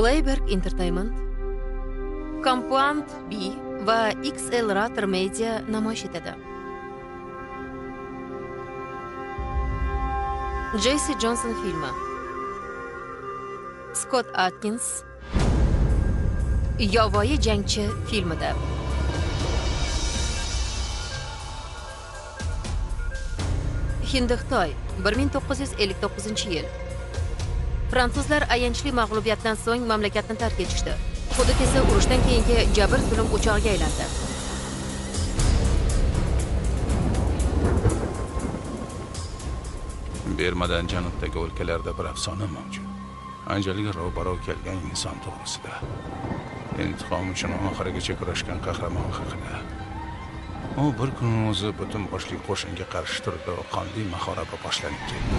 Blayberg Entertainment, Compound B va XL Rater Media namoyish etadi. Jesse Johnson filmi, Scott Atkins Yovvoyi jangchi filmida. Hindixtoy 1959-yil. Fransuzlar ayanchli mag'lubiyatdan so'ng mamlakatni tark etishdi. Hudud esa urushdan keyingi jabr zulm o'chog'iga aylandi. Bermadan janubdagi o'lkalarda bir afsona mavjud. Anjaliga ro'baro kelgan inson to'g'risida. Intiqom uchun oxirigacha kurashgan qahramon haqida. U bir kun o'zi butun boshli qo'shinga qarshi turdi, qonli mahoraba boshlanib ketdi.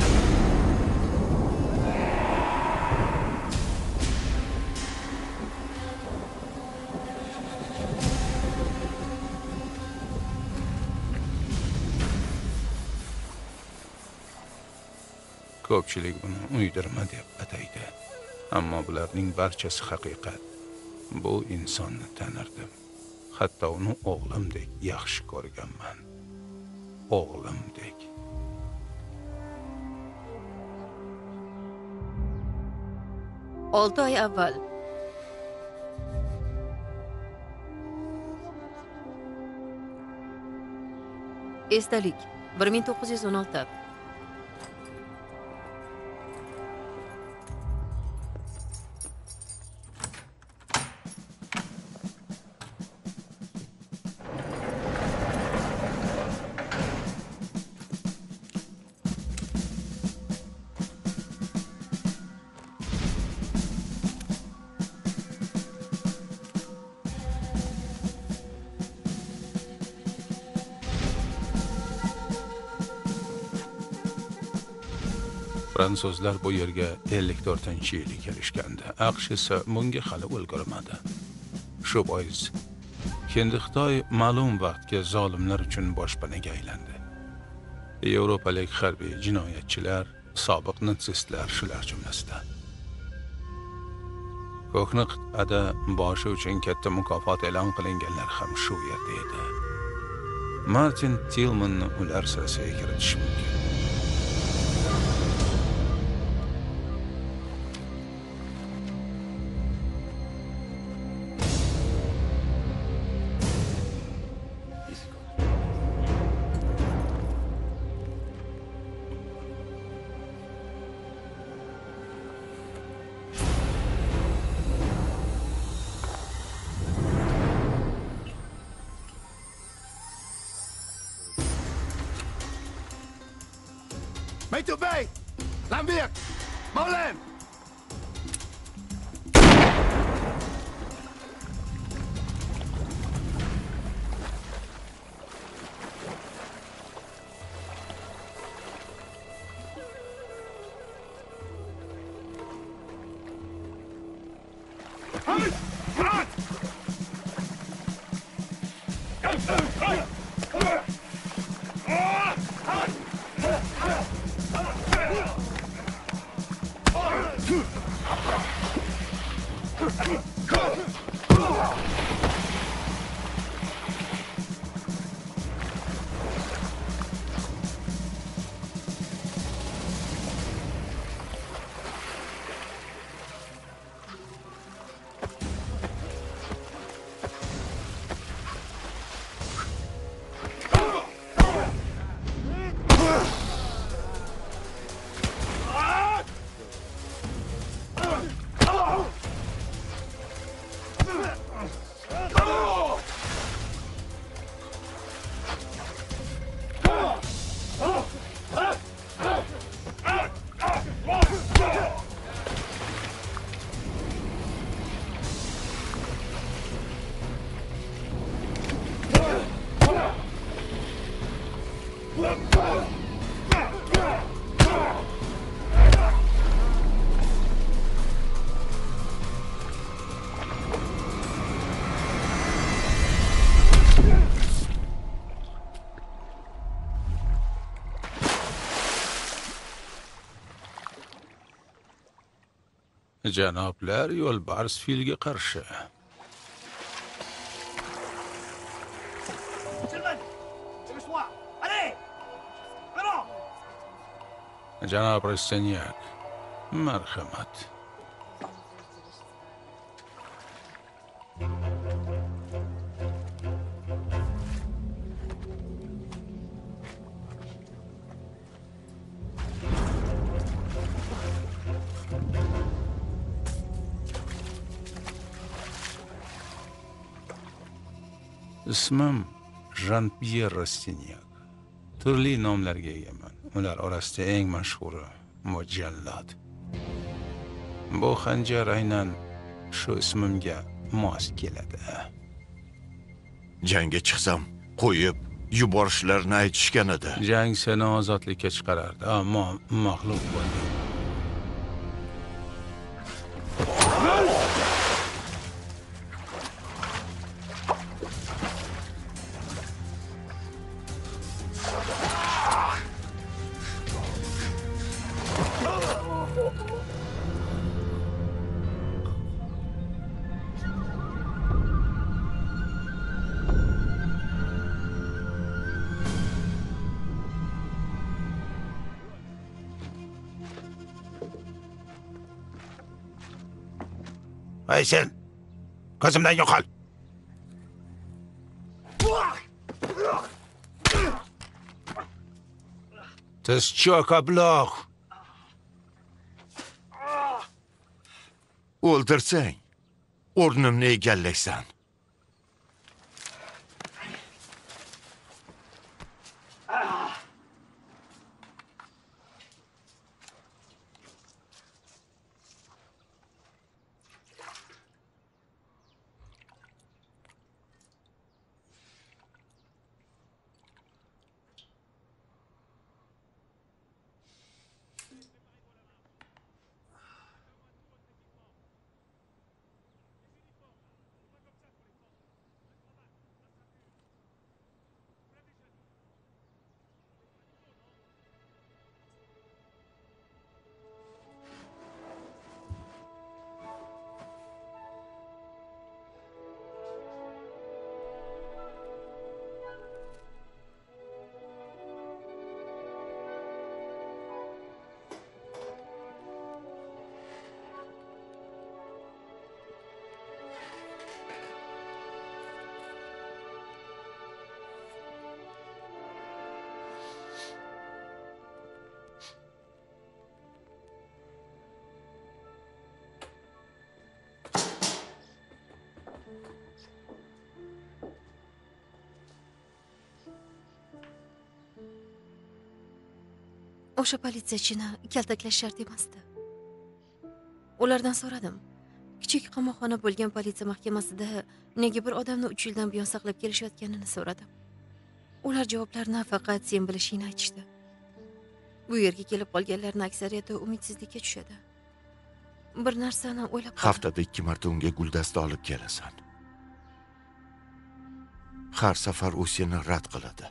Ko'pchilik buni uydirma deb ataydi. Ammo bularning barchasi haqiqat. Bu insonni tanirdim. Hatto uni o'g'limdek yaxshi ko'rganman. O'g'limdek. Olti oy avval esdalik 1916. Fransuzlar bu yerga 54-yilda kelishgandi. AQSh esa bunga hali ulgurmadi. Shu bois Hindixtoy ma'lum vaqtga zolimlar uchun boshpanaga aylandi. Yevropalik harbiy jinoyatchilar, sobiq natsistlar shular jumlasida. Ko'hna qit'ada boshi uchun katta mukofot e'lon qilinganlar ham shu yerda edi. Martin Tillmanni ular sirasiga kiritish mumkin. Mấy tụi bay, làm việc, mau lên. Janoblar yo'lbars filga qarshi. Gentlemen, c'est le soir. Allez! Vraiment! Janob Rastinyak, marhamat. Ismim Jean-Pierre Rastinyak. Turli nomlarga egaman. Ular orasida eng mashhuri Mujallad. Bu xanjar aynan shu ismimga mos keladi. Jangga chiqsam, qo'yib yuborishlarini aytishgan edi. Jang seni ozodlikka chiqarardi, ammo mag'lub bo'lding. Hey sen! Ko'zimdan yo'qol! Tiz cho'k abloq. O'ldirsang, o'rnimni egallaysan. O'sha politsiyachini kaltaklash shart emasdi. Ulardan so'radim. Kichik qamoqxona bo'lgan politsiya mahkamasida nega bir odamni 3 yildan buyon saqlab kelishayotganini so'radim. Ular javoblarni faqat sen bilishingni aytishdi. Bu yerga kelib qolganlarning aksariyati umidsizlikka tushadi. Bir narsani o'ylab qoldim. Haftada 2 marta unga guldasta olib kelasan. Har safar u seni rad qiladi.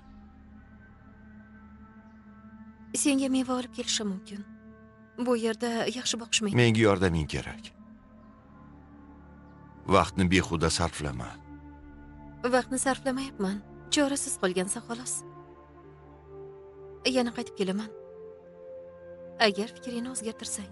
Senga meva olib kelishim mumkin. Bu yerda yaxshi boqishmaydi. Menga yordaming kerak. Vaqtni behuda sarflama. Vaqtni sarflamayapman. Chorasiz qolgansa xolos. Yana qaytib kelaman. Agar fikringni o'zgartirsang.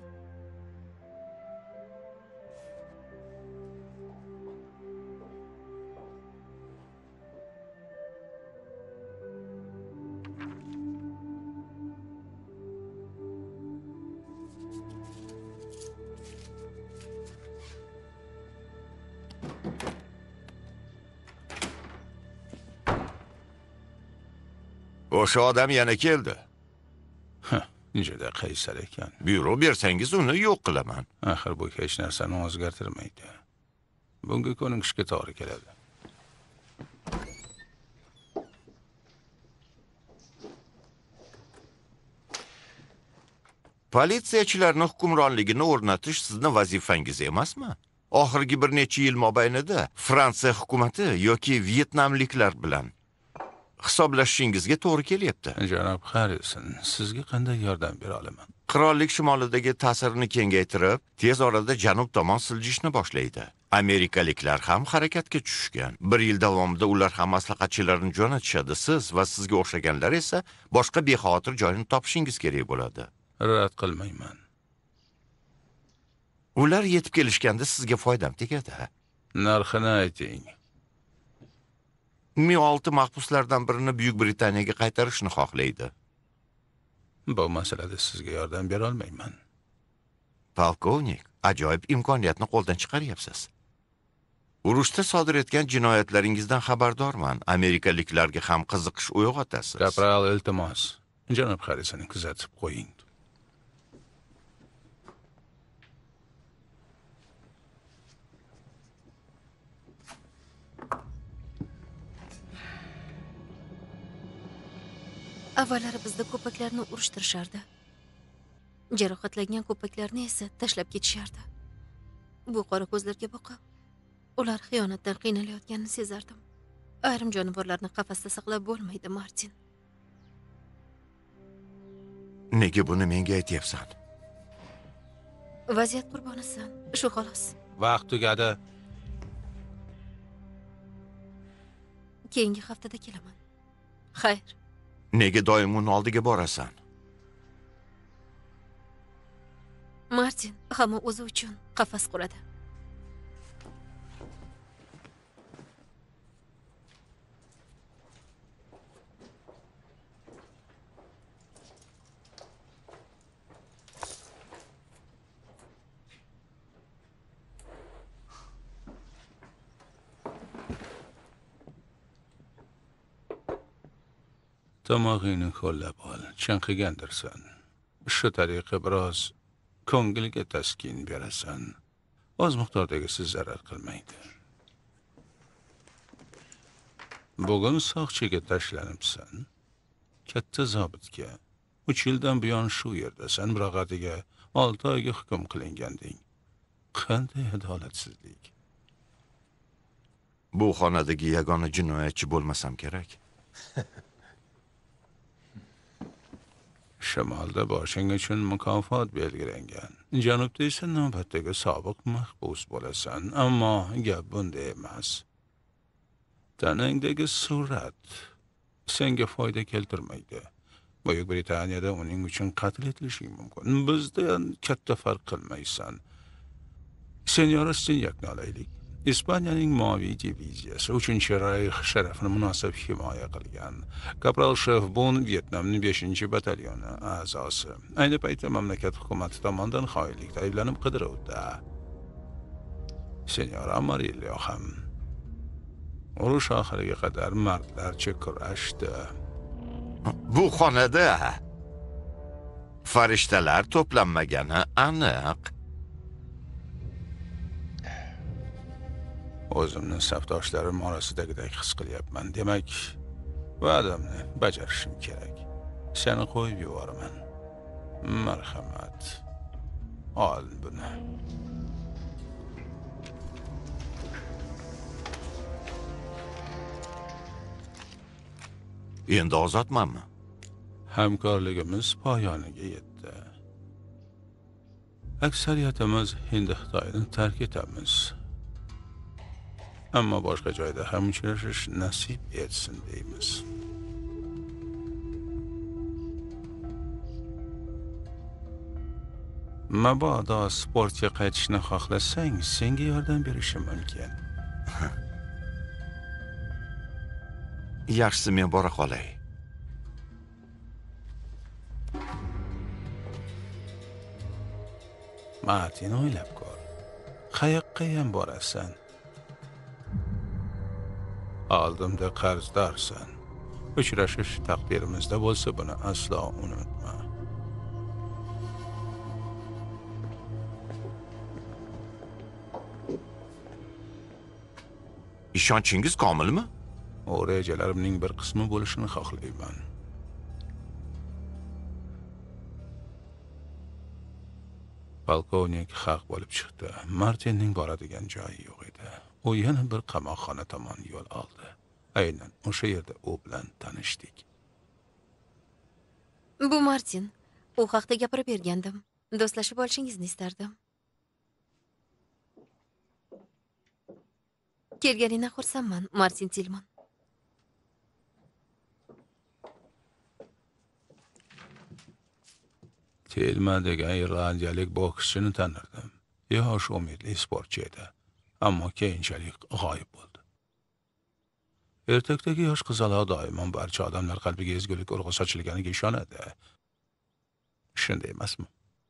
O'sha odam yana keldi. Juda qaysar ekan. Buyruq bersangiz uni yo'q qilaman. Axir bu hech narsani o'zgartirmaydi. Bunga ko'nikishga to'g'ri keladi. Politsiyachilarning hukmronligini o'rnatish sizning vazifangiz emasmi? Oxirgi bir necha yil mobaynida Fransiya hukumatı yoki Vyetnamliklar bilan hisoblashishingizga to'g'ri kelyapti. Janob Harrison, sizga qanday yordam bera olaman? qirollik shimolidagi ta'sirini kengaytirib, tez orada janub tomon siljishni boshlaydi. Amerikaliklar ham harakatga tushgan. 1 yil davomida ular ham maslahatchilarni jo'natishadi. Siz va sizga o'xshaganlar esa boshqa bexavotir joyini topishingiz kerak bo'ladi. Rad qilmayman. Ular yetib kelishganda sizga foydam tegadi. Narxini ayting. Mi-6 mahbuslardan birini Buyuk Britaniyaga qaytarishni xohlaydi. Bu masalada sizga yordam bera olmayman. Polkovnik, ajoyib imkoniyatni qo'ldan chiqaryapsiz. Urushda sodir etgan jinoyatlaringizdan xabardorman. Amerikaliklarga ham qiziqish uyg'otasiz. Kapral, iltimos, janob Harrisonni kuzatib qo'ying. Avvallari bizda ko'paklarni urishtirishardi. Jarohatlangan ko'paklarni esa tashlab ketishardi. Bu qora ko'zlarga boqib, ular xiyonatdan qiynalayotganini sezardim. Ayrim jonivorlarni qafasda saqlab bo'lmaydi, Martin. Nega buni menga aytyapsan? Vaziyat qurbonisan, shu xolos. Vaqt tugadi. Keyingi haftada kelaman. Xayr. Nega doim uning oldiga borasan? Martin hamma o'zi uchun qafas quradi. Tomog'ingni qo'llab ol, chanqigandirsan. Shu tariqa biroz ko'ngilga taskin berasan. Oz miqdordagi siz zarar qilmaydi. Bugun soqchiga tashlanibsan. Katta zobitga 3 yildan buyon shu yerdasan, biroq atiga 6 oyga hukm qilinganding. Qanday adolatsizlik. Bu xonadagi yagona jinoyatchi bo'lmasam kerak. Shimolda boshing uchun mukofot belgilangan. Janubda esa navbatdagi sobiq mahbus bo'lasan, ammo gap bunda emas. Tanangdagi surat senga foyda keltirmaydi. Buyuk Britaniyada uning uchun qatl etilishi mumkin. Bizda katta farq qilmaysan. Senyora Stinyakni olaylik. Ispaniyaning Moviy diviziyasi 3-Rayx sharafini munosib himoya qilgan. Kapral Shef Bon Vyetnamning 5-batalyoni a'zosi. Ayni paytda mamlakat hukumati tomonidan xoinlikda ayblanib qidiruvda. Senyora Amarillo ham urush oxiriga qadar mardlarcha kurashdi. Bu xonada farishtalar to'planmagani aniq. O'zimni safdoshlarim orasidagidek his qilyapman. Demak, va'damni bajarishim kerak. Seni qo'yib yuboraman. Marhamat. Ol buni. Endi ozodmanmi? Hamkorligimiz poyoniga yetdi. Aksariyatimiz Hind-Xitoyni tark etamiz. Ammo boshqa joyda ham uchrashish nasib etsin deymiz. Mabodo sportga qaytishni xohlasang, senga yordam berishim mumkin. Yaxshisi men bora qolay. Martin, o'ylab ko'r. Qayoqqa ham borasan? Oldimda qarzdorsan. Uchrashish taqdirimizda bo'lsa, buni aslo unutma. Ishonchingiz komilmi? O rejalarimning bir qismi bo'lishini xohlayman. Polkovnik haq bo'lib chiqdi. Martinning boradigan joyi yo'q edi. U yana bir qamoqxona tomon yo'l oldi. Aynan o'sha yerda u bilan tanishdik. Bu Martin, U haqda gapirib bergandim. Do'stlashib olishingizni istardim. Kelganingdan xursandman, Martin Tillman. Tillman degan irlandiyalik bokschini tanirdim. Yosh umidli sportchi edi, ammo keyinchalik g'oyib bo'ldi. Ertakdagi yosh qizaloq doimo barcha odamlar qalbiga ezgulik urg'i sochilganiga ishonadi. Shunday emasmi?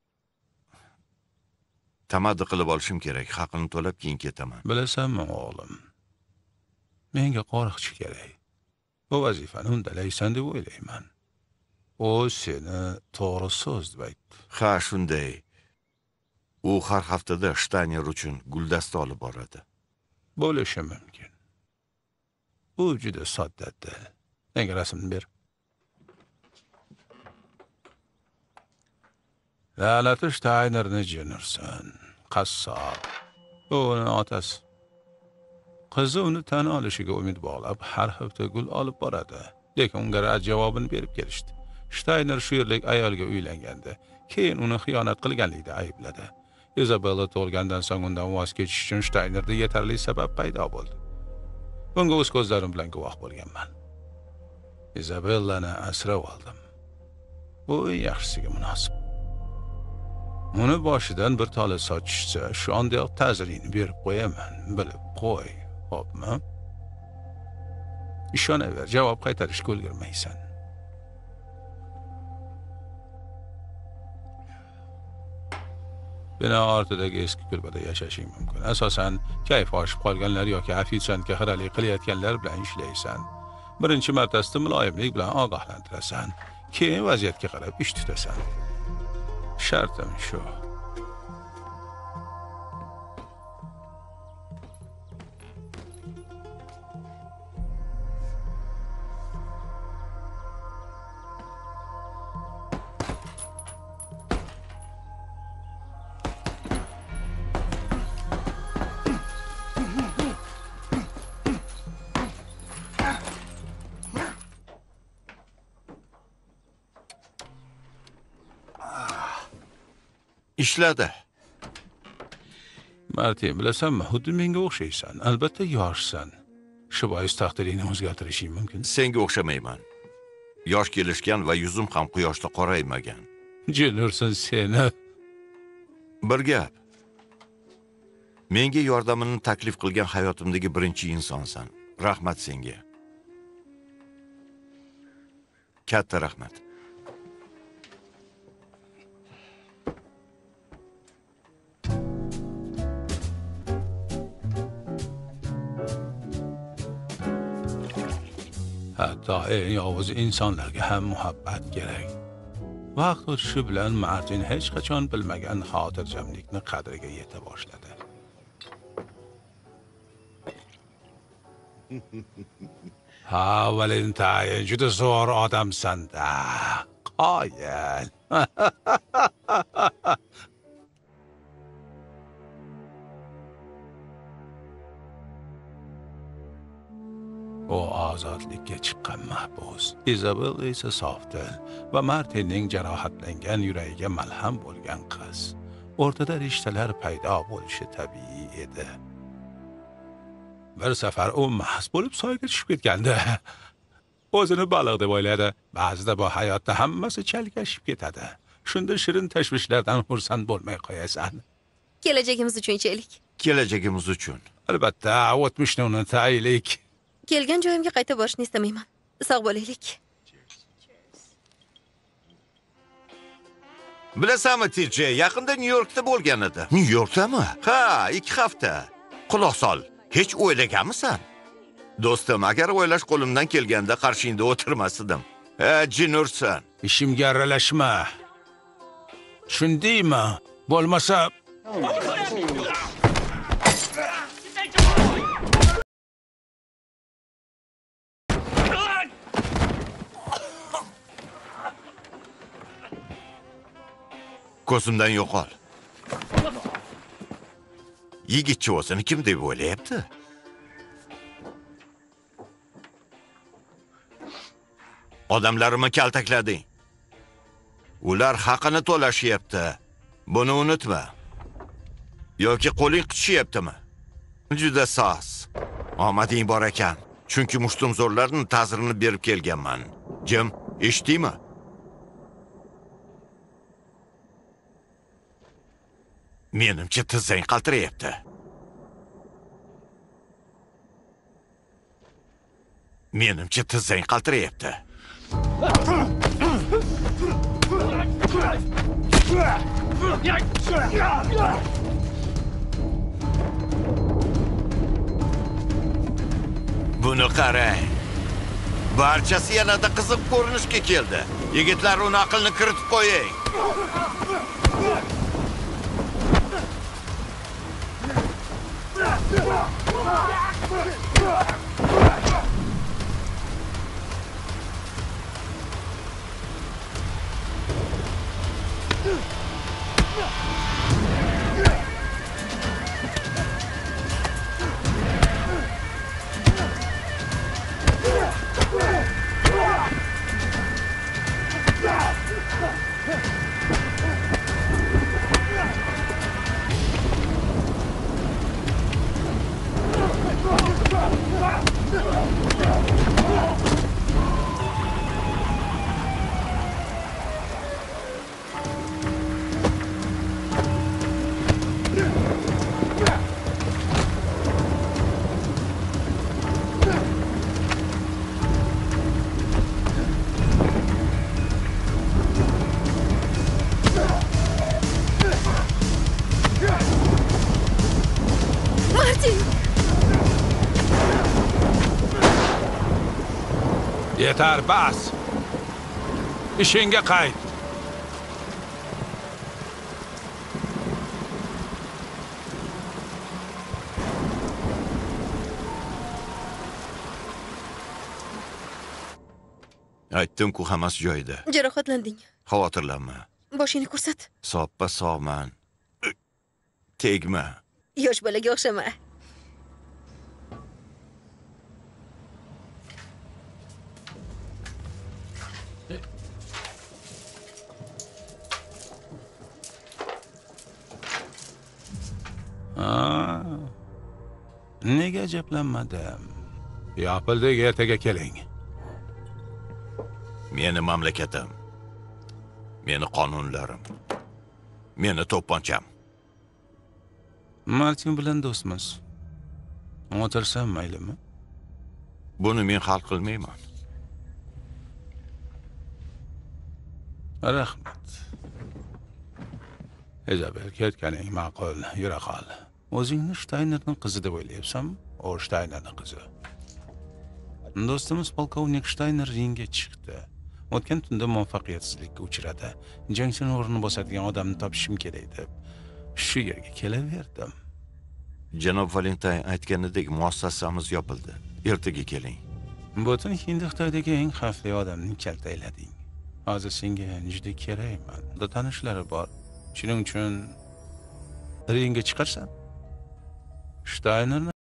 Tamaddi qilib olishim kerak. Haqini to'lab keyin ketaman. Bilasanmi, o'g'lim? Menga qo'riqchi kerak. Bu vazifani undalaysan deb o'ylayman. U seni to'g'ri so'z deb aytdi. Ha, shunday. U har haftada Shtayner uchun guldasta olib boradi. Bo'lishi mumkin. Bu juda sodda. Menga rasmni ber. La'nati Shtaynerni jinursan. Qassob. U uning otasi. Qizi uni tan olishiga umid bog'lab, har hafta gul olib boradi. Lekin unga rad javobini berib kelishdi. Shtayner shu yerlik ayolga uylangandi. Keyin uni xiyonat qilganlikda aybladi. Izabella tug'ilgandan so'ng undan voz kechish uchun Shtaynerda yetarli sabab paydo bo'ldi. Bunga o'z ko'zlarim bilan guvoh bo'lganman. Izabellani asrab oldim. Bu yaxshisiga munosib. Uni boshidan bir tola sochishsa, shu ondayoq ta'zirini berib qo'yaman, bilib qo'y, xo'pmi? Ishonaver, javob qaytarishga ulgurmaysan. Bino ortidagi eski kulbada yashashing mumkin. Asosan, kayf oshib qolganlar yoki ofitsiantga xiralik qilayotganlar bilan ishlaysan. Birinchi martasida muloyimlik bilan ogohlantirasan. Keyin vaziyatga qarab ish tutasan. Shartim shu. Ishladi. Martin, bilasanmi, xuddi menga o'xshaysan. Albatta yoshsan. Shu bois taqdiringni o'zgartirishing mumkin. Senga o'xshamayman. Yosh kelishgan va yuzim ham quyoshda qoraymagan. Jinursan seni. Bir gap. Menga yordamini taklif qilgan hayotimdagi birinchi insonsan. Rahmat senga. Katta rahmat. Hatto eng yovuz insonlarga ham muhabbat kerak. Vaqt o'tishi bilan Martin hech qachon bilmagan xotirjamlikni qadriga yeta boshladi. Ha, Valentine, juda zo'r odamsan-da. Qoyil. O ozodlikka chiqqan mahbus. Izabella esa sofdil va Martinning jarohatlangan yuragiga malham bo'lgan qiz. O'rtada rishtalar paydo bo'lishi tabiiy edi. Bir safar u mahz bo'lib soyga tushib ketgandi. O'zini baliq deb o'yladi. Ba'zida bu hayotda hammasi chalkashib ketadi. Shunda shirin tashvishlardan xursand bo'lmay qo'yasan. Kelajagimiz uchun ichaylik. Kelajagimiz uchun. Albatta, o'tmishni unutaylik. Kelgan joyimga qaytib borishni istamayman. Sog' bo'laylik. Bilasanmi, TJ, yaqinda Nyu-Yorkda bo'lgan edi. Nyu-Yorkdami? Ha, 2 hafta. Quloq sol. Hech o'ylaganmisan? Do'stim, agar o'ylash qo'limdan kelganda qarshingda o'tirmas edim. Jinursan. Ishimga aralashma. Tushundingmi? Bo'lmasa ko'zimdan yo'qol. Yigitcha o'zini kim deb o'ylayapti? Odamlarimni kaltaklading. Ular haqini to'lashyapti. Buni unutma. Yoki qo'ling qichishyaptimi? Juda soz. Omading bor ekan. Chunki mushtumzo'rlarning ta'zirini berib kelganman. Jim, eshitdingmi? Menimcha tizzang qaltirayapti. Menimcha tizzang qaltirayapti. Buni qarang. Barchasi yanada qiziq ko'rinishga keldi. Yigitlar, uni aqlni kiritib qo'ying. Martin! Yeter, bas. İşinge qayt. Aytdim-ku, hammasi joyida. Jarohatlanding. Xavotirlanma. Boshingni ko'rsat. Soppa sog'man. Tegma. Yosh bolaga o'xshama. Nega ajablanmadim? Yopildek, ertaga keling. Meni mamlakatim. Meni qonunlarim. Meni to'pponcham. Martin bilan do'stmiz. O'tirsam maylimi? Buni men hal qilmayman. Rahmat. Izabel, ketganing ma'qul, yura qol. O'zingni Shtaynerning qizi deb o'ylayapsanmi? O Shtaynerning qizi. Do'stimiz polkovnik Shtayner ringga chiqdi. O'tgan tunda muvaffaqiyatsizlikka uchradi. Jangchining o'rnini bosadigan odamni topishim kerak deb shu yerga kelaverdim. Janob Valentin aytganidek muassasamiz yopildi. Ertaga keling. Butun Hind Xitoydagi eng xavfli odamni kaltaklading. Hozir senga juda kerakman. Tanishlari bor. Shuning uchun ringga chiqarsan. Shtaynerni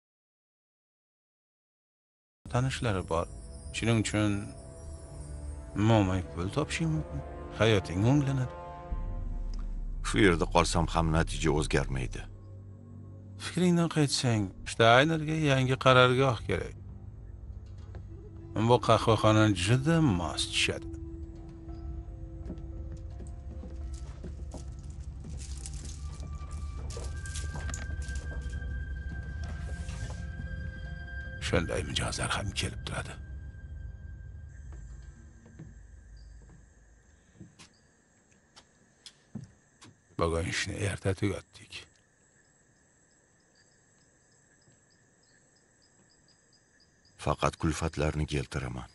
tanishlari bor. Shuning uchun mo'may pul topishing mumkin. Hayoting o'nglanadi. Shu yerda qolsam ham natija o'zgarmaydi. Fikringdan qaytsang, Shtaynerga yangi qarorgoh kerak. Bu qahvaxona juda mos tushadi. Shunday mijozlar ham kelib turadi. Bugun ishni erta tugatdik. Faqat kulfatlarni keltiraman.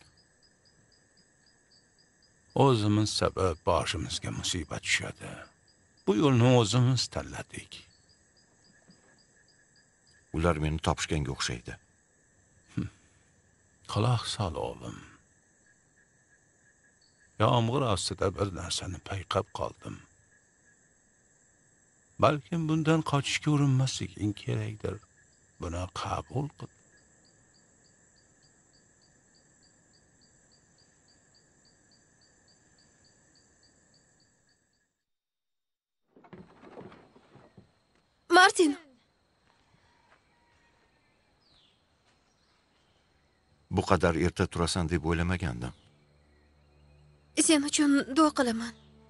O'zimiz sabab boshimizga musibat tushadi. Bu yo'lni o'zimiz tanladik. Ular meni topishganga o'xshaydi. Quloq sol o'g'lim. Yomg'ir ostida bir narsani payqab qoldim. Balkim bundan qochishga urinmasliging kerakdir. Buni qabul qil. Martin, Bu qadar erta turasan deb o'ylamagandim. sen uchun duo qilaman.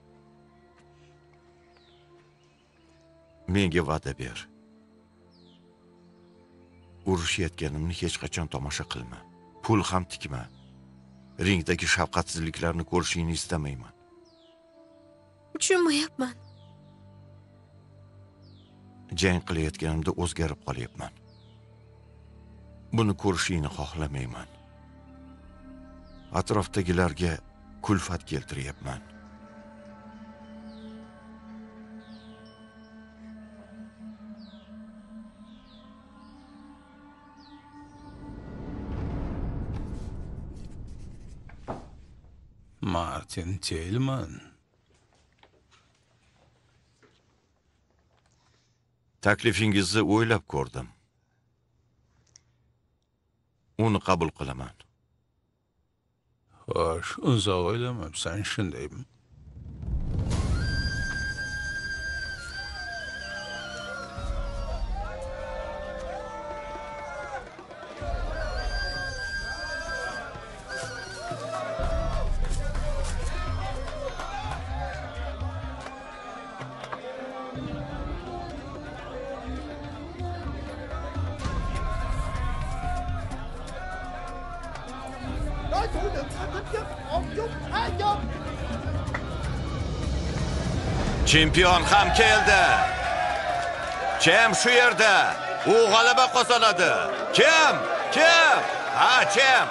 Menga va'da ber. Urushayotganimni hech qachon tomosha qilma. Pul ham tikma. Ringdagi shafqatsizliklarni ko'rishingni istamayman. Tushunmayapman. Jang qilayotganimda o'zgarib qolyapman. Buni ko'rishingni xohlamayman. Atrofdagilarga kulfat keltiryapman. Martin Tillman. Taklifingizni o'ylab ko'rdim. Uni qabul qilaman. Xo'sh, uzoq o'ylamabsan, shundaymi? Đối thủ được thăng thích nhất, một chút hai chục. Chempion ham keldi. Kim shu yerda? U g'alaba qozonadi. Kim? Kim? Ha, kim?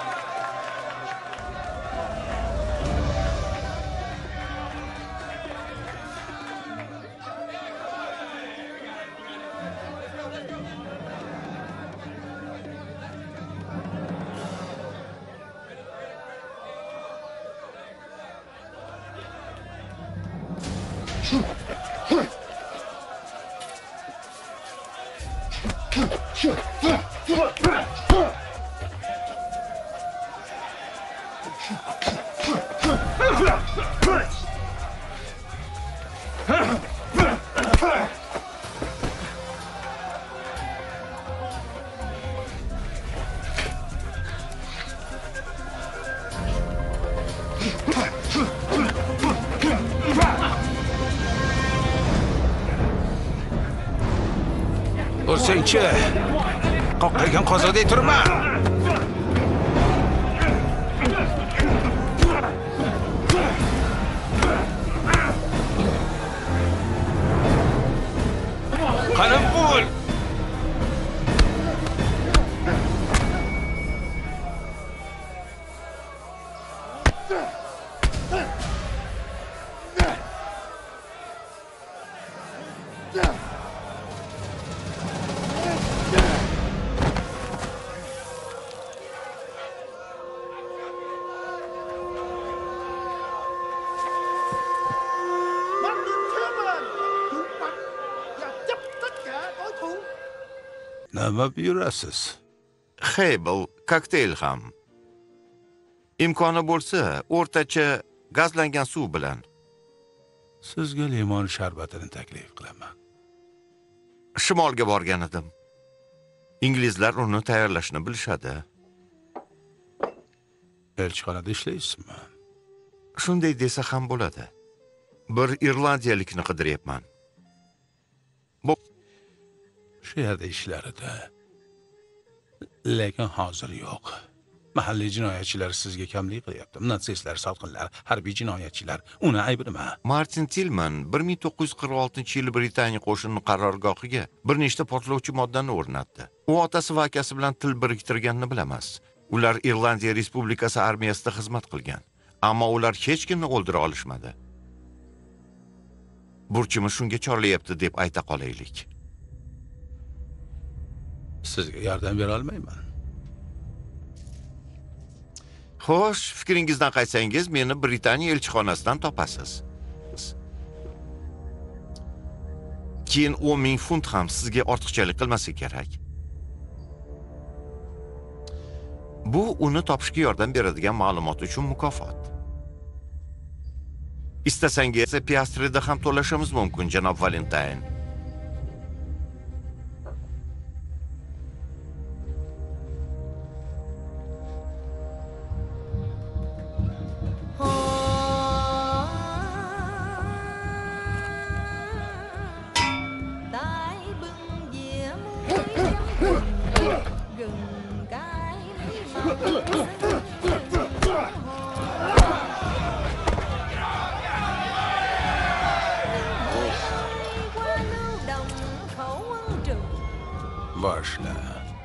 Ursangchi, qoqqaygan qozodek turma. Qani bo'l. Martin Tillman, dũng mãnh và chấp tất cả đối thủ. Nima buyurasiz? Hebel, kokteyl ham. Imkoni bo'lsa, o'rtacha gazlangan suv bilan. Sizga limon sharbatini taklif qilaman. Shimolga borgan edim. Inglizlar uni tayyorlashni bilishadi. Elchixonada ishlaysizmi? Shunday desa ham bo'ladi. Bir irlandiyalikni qidiryapman. Bu Shu yerda ishlarida. Lekin hozir yo'q. Mahalliy jinoyatchilar sizga kamlik qilyapti. Natsistlar, sotqinlar, harbiy jinoyatchilar. Uni aybi nima? Martin Tillman 1946-yili Britaniya qo'shini qarorgohiga bir nechta portlovchi moddani o'rnatdi. U otasi va akasi bilan til biriktirganini bilamiz. Ular Irlandiya Respublikasi armiyasida xizmat qilgan, ammo ular hech kimni o'ldira olishmadi. Burchimiz shunga chorlayapti deb ayta qolaylik. Sizga yordam bera olmayman. Xo'sh, fikringizdan qaytsangiz, meni Britaniya elchixonasidan topasiz. Keyin 10,000 funt ham sizga ortiqchalik qilmasa kerak. Bu uni topishga yordam beradigan ma'lumot uchun mukofot. Istasangiz piastrida ham to'lashimiz mumkin, janob Valentine. boshla.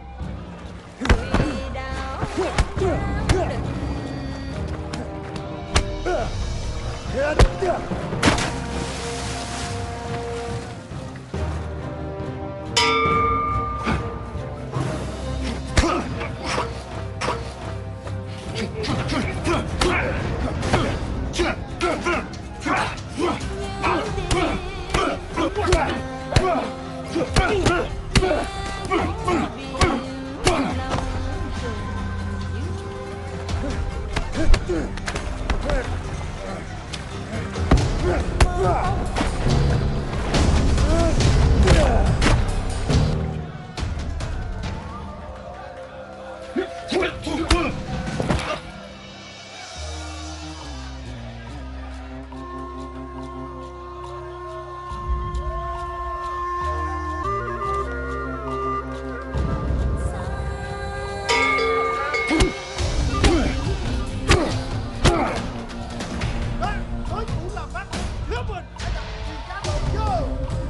Đối thủ là Bắc Hứa Bình đã đặt tiền cá độ vô.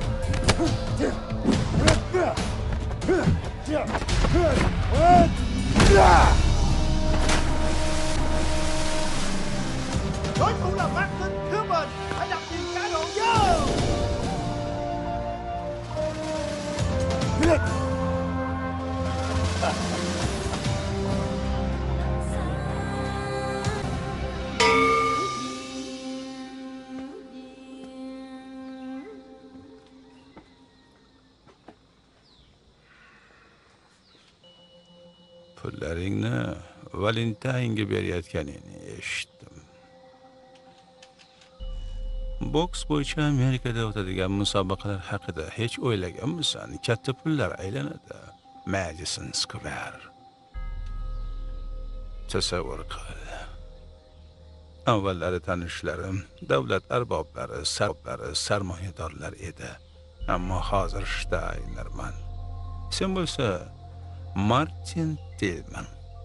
Đối thủ là Bắc Hứa Bình đã đặt tiền cá độ vô. Pullaringni Valentaynga berayotganingni eshitdim. Boks bo'yicha Amerikada o'tadigan musobaqalar haqida hech o'ylaganmisan? Katta pullar aylanadi. Madison Square. Tasavvur qil. Avvallari tanishlarim davlat arboblari, sarmoyadorlar edi. Ammo hozir Shtaynerman. Sen bo'lsa Martin Tillman.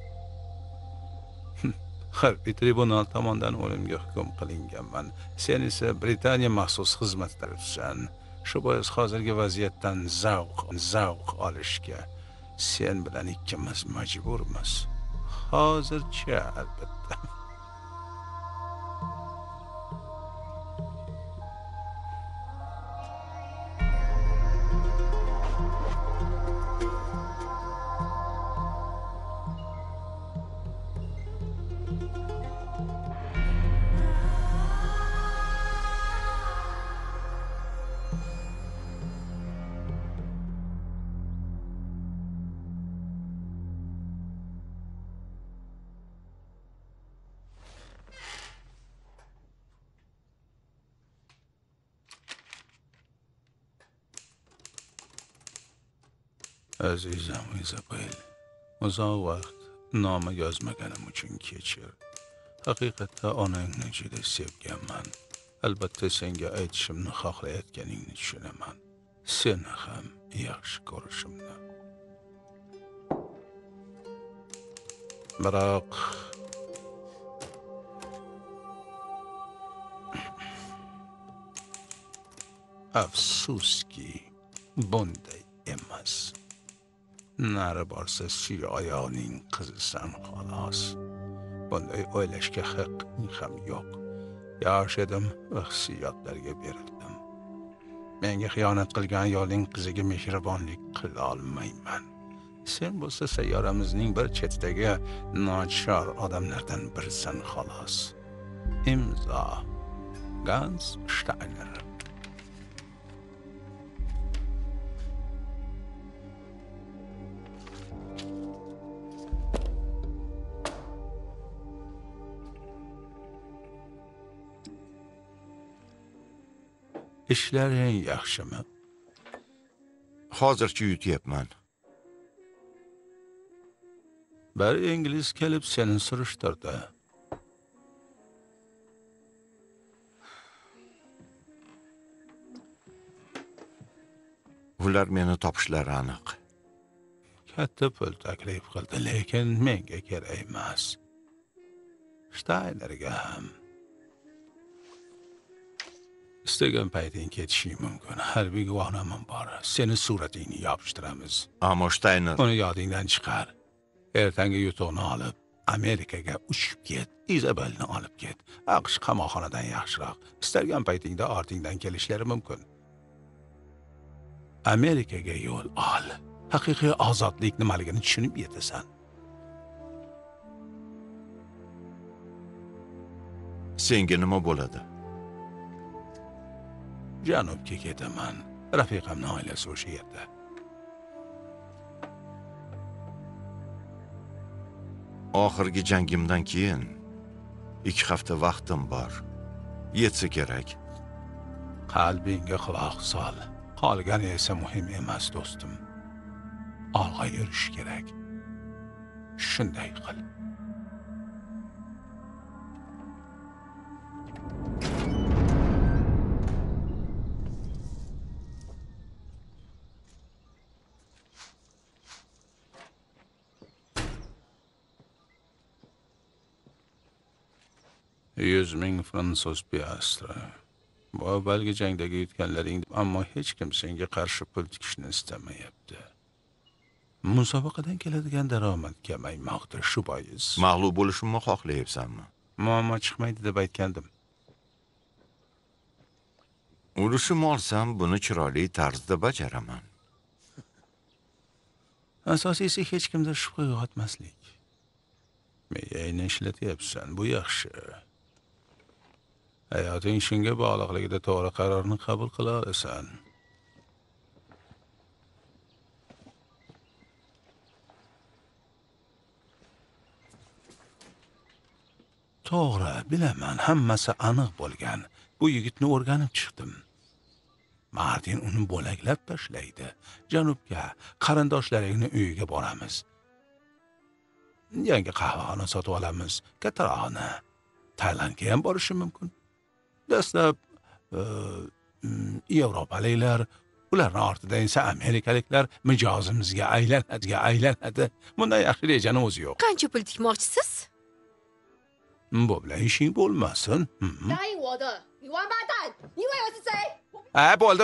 Harbiy tribunal tomonidan o'limga hukm qilinganman. Sen esa Britaniya maxsus xizmatlarisisan. Shu bois hozirgi vaziyatdan zavq olishga sen bilan ikkimiz majburmiz. Hozircha albatta. Azizam Izabel, uzoq vaqt nomi yozmaganim uchun kechir. Haqiqatda onangni juda sevganman. Albatta senga aytishimni xohlayotganingni tushunaman. Seni ham yaxshi ko'rishimni. Biroq afsuski bunday emas. Nari borsa Siyoyoning qizisan xolos. Bunday o'ylashga haqqing ham yo'q. Yosh edim va hissiyotlarga berildim. Menga xiyonat qilgan ayolning qiziga mehribonlik qila olmayman. Sen bo'lsa sayyoramizning bir chetidagi nochor odamlardan birisan xolos. Imzo Gans Steiner. Ishlaring yaxshimi? Hozircha yutyapman. Bir ingliz kelib seni surishtirdi. Ular meni topishlari aniq. Katta pul taklif qildi, lekin menga kerak emas. Steinerga ham. istagan payting ketishing mumkin. Harbiy guvohnomam bor. Seni suratingni yopishtiramiz. Ammo Shtayner Uni yodingdan chiqar. Ertangi yutuqni olib, Amerikaga uchib ket. Izabelni olib ket. AQSh qamoqxonadan yaxshiroq. Istalgan paytingda ortingdan kelishlari mumkin. Amerikaga yo'l ol. Haqiqiy ozodlik nimaligini tushunib yetasan. senga nima bo'ladi? Janubga ketaman. Rafiqamning oilasi o'sha yerda. Oxirgi jangimdan keyin 2 hafta vaqtim bor. Yetsa kerak. Qalbingga quloq sol. Qolgani esa muhim emas, do'stim. Olg'a yurish kerak. Shunday qil. $100,000 fransuz piastre. Bu avvalgi jangdagi yutganlaring, ammo hech kim senga qarshi pul tikishni istamayapti. Musobaqadan keladigan daromad kamaymoqda, shu bois. Mag'lub bo'lishimni xohlayapsanmi? Muammo chiqmaydi deb aytgandim. Urushim olsam, buni chiroyli tarzda bajaraman. Asosiysi hech kimda shubha uyg'otmaslik. Miyangni ishlatyapsan, bu yaxshi. Hayoting shunga bog'liqligida to'g'ri qarorni qabul qila olasan. To'g'ri, bilaman, hammasi aniq bo'lgan. Bu yigitni o'rganib chiqdim. Martin uni bo'laklab tashlaydi. Janubga, qarindoshlaringning uyiga boramiz. Yangi qahvani sotib olamiz, kattarog'ini. Tailandga ham borishim mumkin. Dastlab Yevropaliklar, ularning ortidan esa Amerikaliklar mijozimizga aylanadi. Bundan yaxshi rejani o'zi yo'q. Qancha pul tikmoqchisiz? Bu bilan ishing bo'lmasin. 答应我的，你王八蛋！你以为我是谁？ Ha, bo'ldi.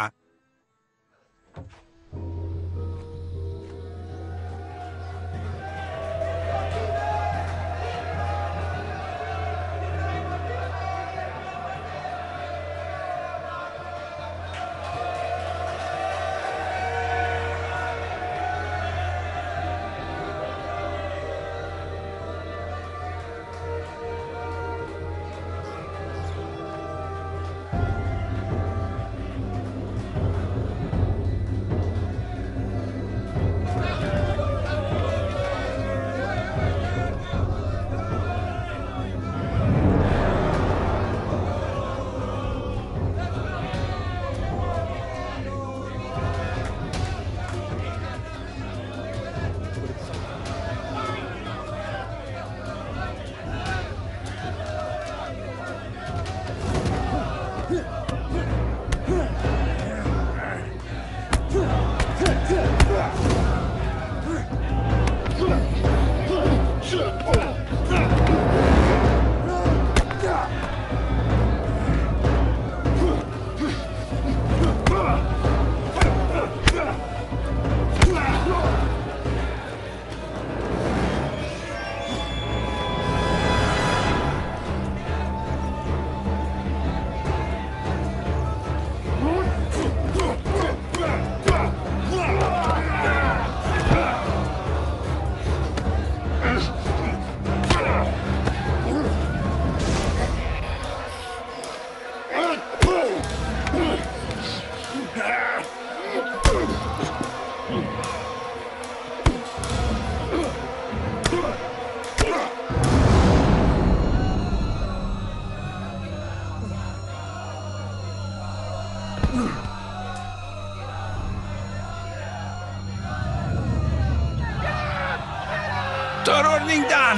Tur o'rningdan!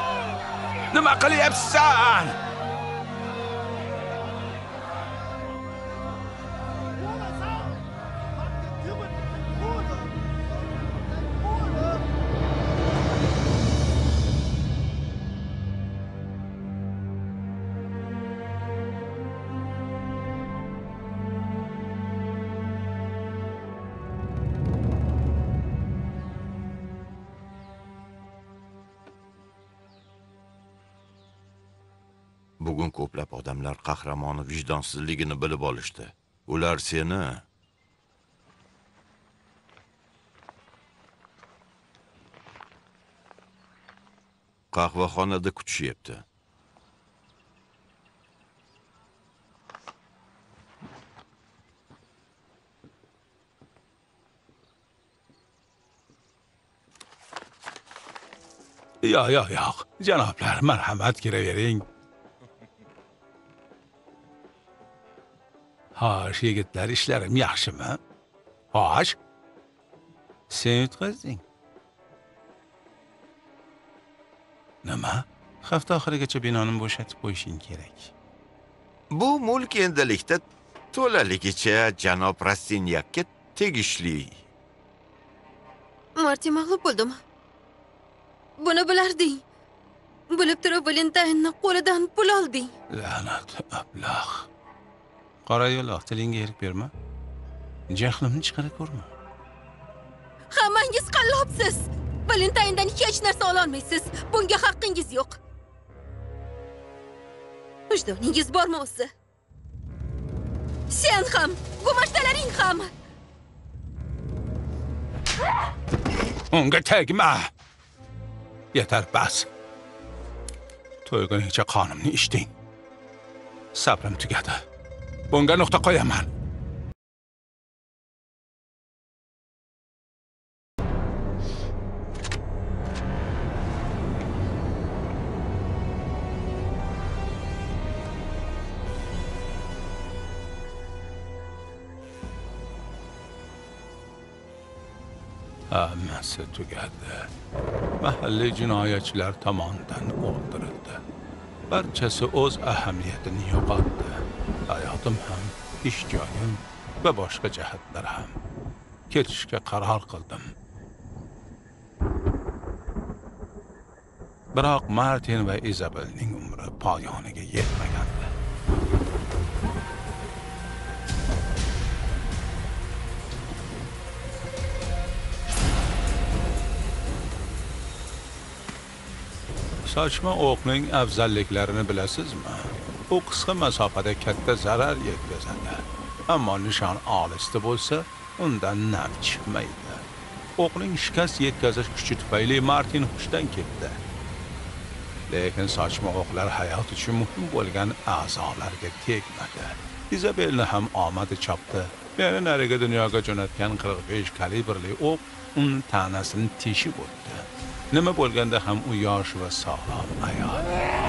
Nima qilyapsan? Bugun ko'plab odamlar qahramoni vijdonsizligini bilib olishdi. Ular seni qahvaxonada kutishyapti. Yo'q. Janoblar, marhamat kiravering. Xo'sh, yigitlar, ishlarim yaxshimi? Xo'sh. Sen yutqazding. Nima? Hafta oxirigacha binoni bo'shatib qo'yishing kerak. Bu mulk endilikda to'laligicha janob Rastinyakka tegishli. Martin mag'lub bo'ldimi? Buni bilarding. Bilib turib Valentinni qo'lidan pul olding. La'nat ablah. Qora yo'loq, tilingga erik berma. Jahlimni chiqara ko'rma. Hammangiz qallobsiz. Valentindan hech narsa ololmaysiz. Bunga haqqingiz yo'q. Vijdoningiz bormi o'zi? Sen ham, gumashtalaring ham. Unga tegma. Yetar bas. To'ygunicha qonimni ichding. Sabrim tugadi. Bunga nuqta qo'yaman. Hammasi tugadi. Mahalliy jinoyatchilar tomonidan o'ldirildi. Barchasi o'z ahamiyatini yo'qotdi. Hayotim ham, ish joyim va boshqa jihatlar ham. Ketishga qaror qildim. Biroq Martin va Izabelning umri poyoniga yetmagandi. Sochma o'qning afzalliklarini bilasizmi? U qisqa masofada katta zarar yetkazadi. Ammo nishon olisda bo'lsa, undan naf chiqmaydi. O'qning shikast yetkazish kuchi tufayli Martin hushdan ketdi. Lekin sochma o'qlar hayot uchun muhim bo'lgan a'zolarga tegmadi. Izabelni ham omadi chopdi. Meni nariga dunyoga jo'natgan 45 kalibrli o'q uning tanasini teshib o'tdi. Nima bo'lganda ham u yosh va sog'lom ayol.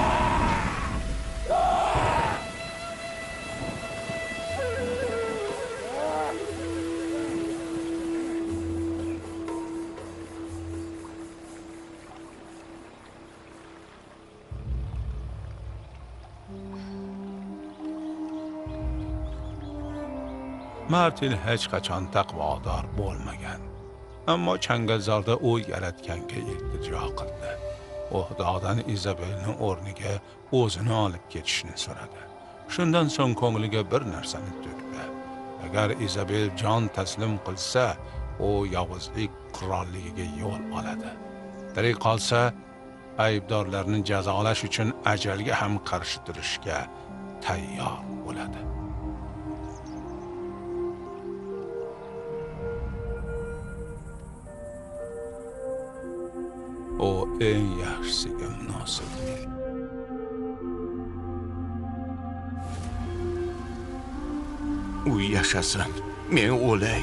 Martin hech qachon taqvodor bo'lmagan. Ammo changalzorda u yaratganga iltijo qildi. U Xudodan Izabelni o'rniga o'zini olib ketishni so'radi. Shundan so'ng ko'ngliga bir narsani tugdi. Agar Izabel jon taslim qilsa, u yovuzlik qirolligiga yo'l oladi. Tirik qolsa, aybdorlarni jazolash uchun ajalga ham qarshi turishga tayyor bo'ladi. O eng yaxshisiga munosib. U yashasin, men o'lay.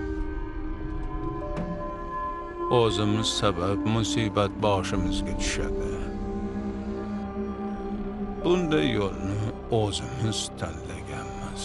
O'zimiz sabab musibat boshimizga tushadi. Bunday yo'lni o'zimiz tanlaganmiz.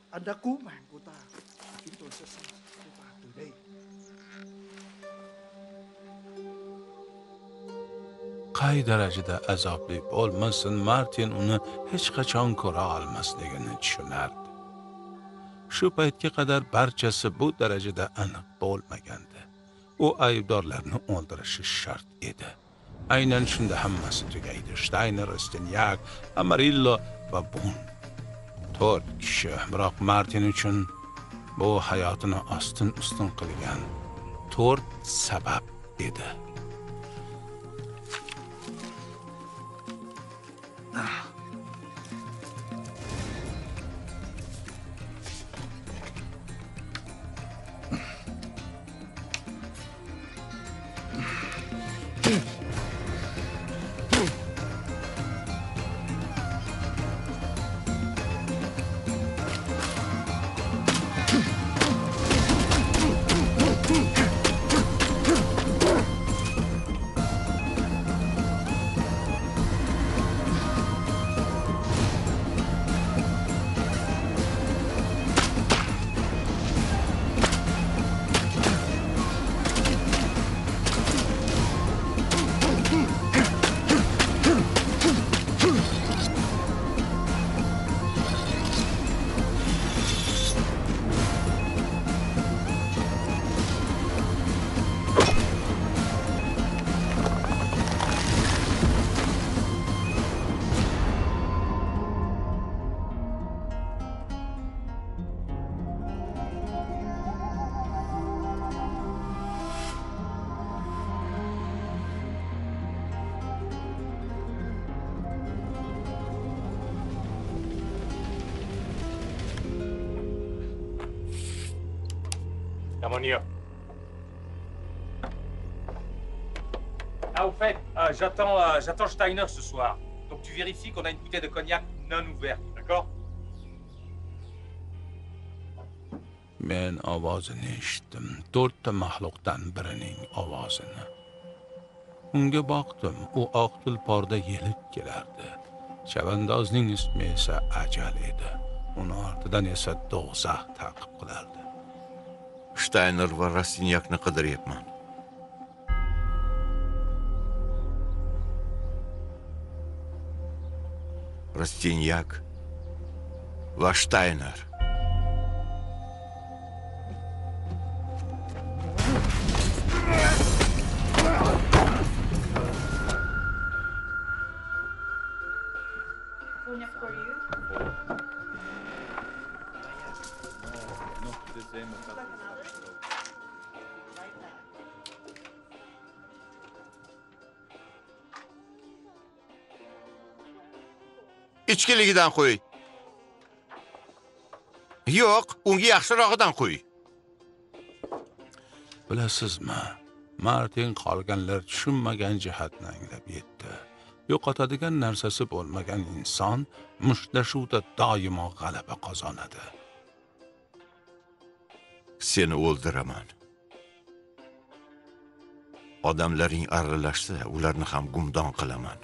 Anh đã cứu mạng của ta. Chúng tôi sẽ xem cô ta từ đây. qay darajada azobli bo'lmasin, Martin uni hech qachon ko'ra olmasligini tushunardi. Shu paytga qadar barchasi bu darajada aniq bo'lmagandi. U aybdorlarni o'ldirishi shart edi. Aynan shunda hammasi tugaydi. Steiner, Rastinyak, Amarillo va Bun. 4 kishi, biroq Martin uchun bu hayotini ostin-ustun qilgan 4 sabab edi. Harmonia. Ah, au fait, j'attends Steiner ce soir. Donc tu vérifies qu'on a une bouteille de cognac non ouverte, d'accord? Men ovozini eshitdim. 4 ta mahluqdan birining ovozini. Unga boqdim. U oq tulporda yelib kelardi. Chavandozning ismi esa Ajal edi. Uni ortidan esa do'zax ta'qib qilardi. Steiner va Rastinyakni qidiryapman. Rastinyak va Steiner. Ichkiligidan qo'y. Yo'q, unga yaxshirog'idan qo'y. Bilasizmi, Martin qolganlar tushunmagan jihatni anglab yetdi. Yo'qotadigan narsasi bo'lmagan inson mushtlashuvda doimo g'alaba qozonadi. Seni o'ldiraman. Odamlaring aralashsa, ularni ham gumdon qilaman.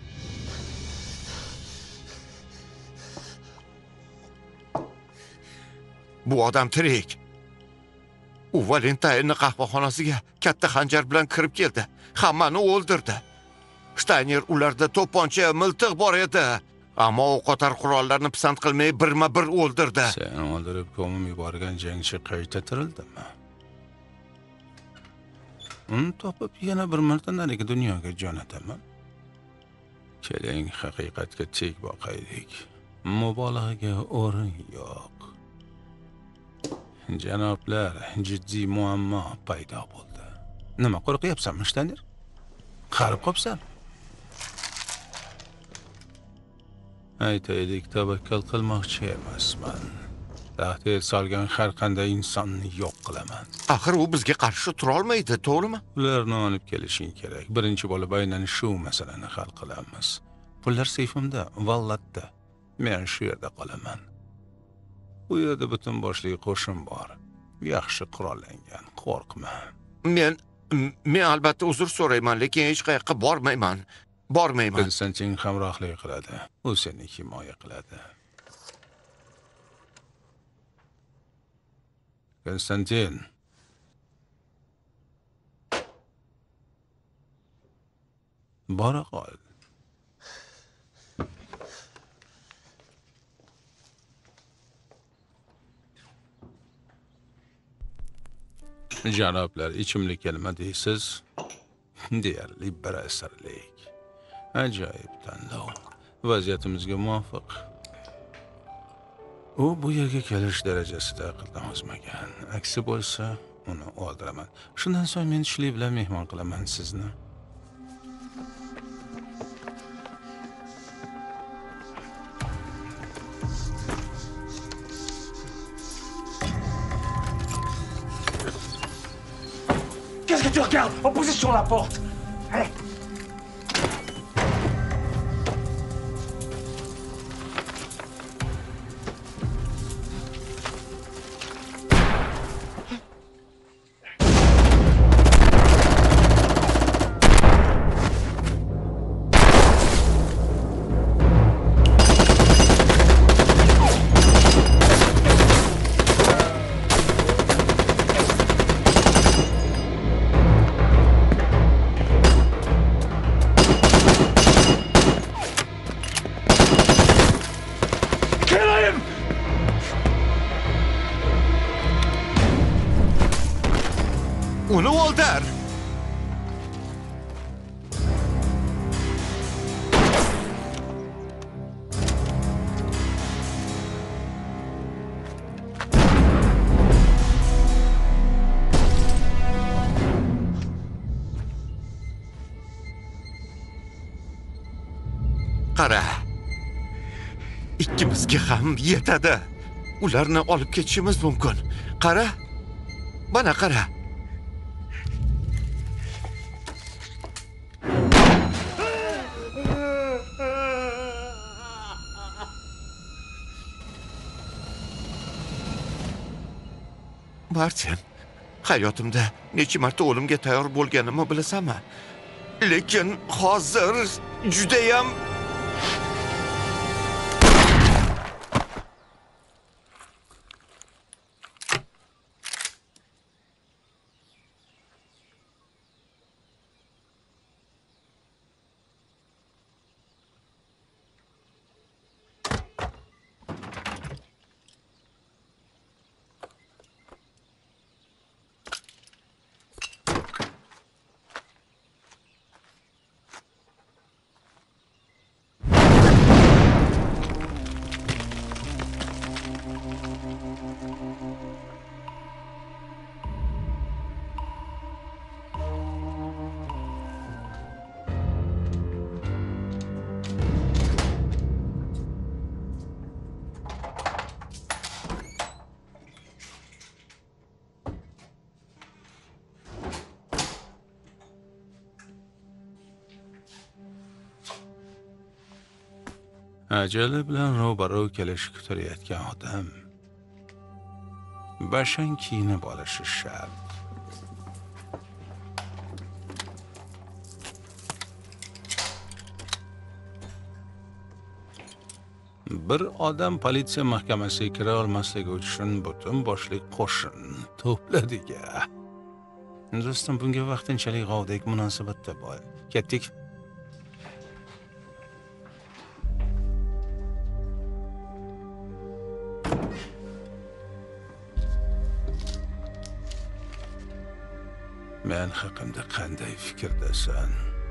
Bu odam tirik. U Valentaynni qahvaxonasiga katta xanjar bilan kirib keldi. Hammani o'ldirdi. Steiner ularda to'pponcha, miltiq bor edi. Ammo u qator qurollarni pisand qilmay birma-bir o'ldirdi. Sen o'ldirib ko'mib yuborgan jangchi qayta tirildimi? Uni topib yana bir marta narigi dunyoga jo'nataman. Keling, haqiqatga tek boqaylik. Mubolag'aga o'rin yo'q. Janoblar, jiddiy muammo paydo bo'ldi. Nima qo'rqyapsanmi, Steiner? Qarib qopsan. Aytaylik, tavakkal qilmoqchi emasman. Tahdid solgan har qanday insonni yo'q qilaman. Axir u bizga qarshi tura olmaydi, to'g'rimi? Ularni olib kelishing kerak. Birinchi bo'lib aynan shu masalani hal qilamiz. Pullar seyfimda, vallatda. Men shu yerda qolaman. Bu yerda butun boshli qo'shin bor. Yaxshi qurollangan, qo'rqma. Men albatta uzr so'rayman, lekin hech qayerga bormayman. Konstantin hamrohlik qiladi. U seni himoya qiladi. Konstantin. Bora qol. Janoblar, ichimlik kelma deysiz. Deyarli bir asrlik. Ajoyib tanlov. Vaziyatimizga muvofiq. U bu yerga kelish darajasida aqldan o'zmagan. Aksi bo'lsa, uni o'ldiraman. Shundan so'ng men tushlik bilan mehmon qilaman sizni. Qu'est-ce que tu regardes? En position la porte. Allez. Uni o'ldir. Qara. Ikkimizga ham yetadi. Ularni olib ketishimiz mumkin. Qara. Mana qara. Martin, hayotimda necha marta o'limga tayyor bo'lganimni bilasanmi? Lekin hozir juda ham ajali bilan ro'baro kelish kutirayotgan odam bashang kiyinib olishi shart. Bir odam politsiya mahkamasiga kira olmasligi uchun butun boshlik qo'shin to'pladiga. Do'stim, bunga vaqtinchalik g'ovdek munosabatda bo'l. Ketdik. Men haqimda qanday fikrdasan?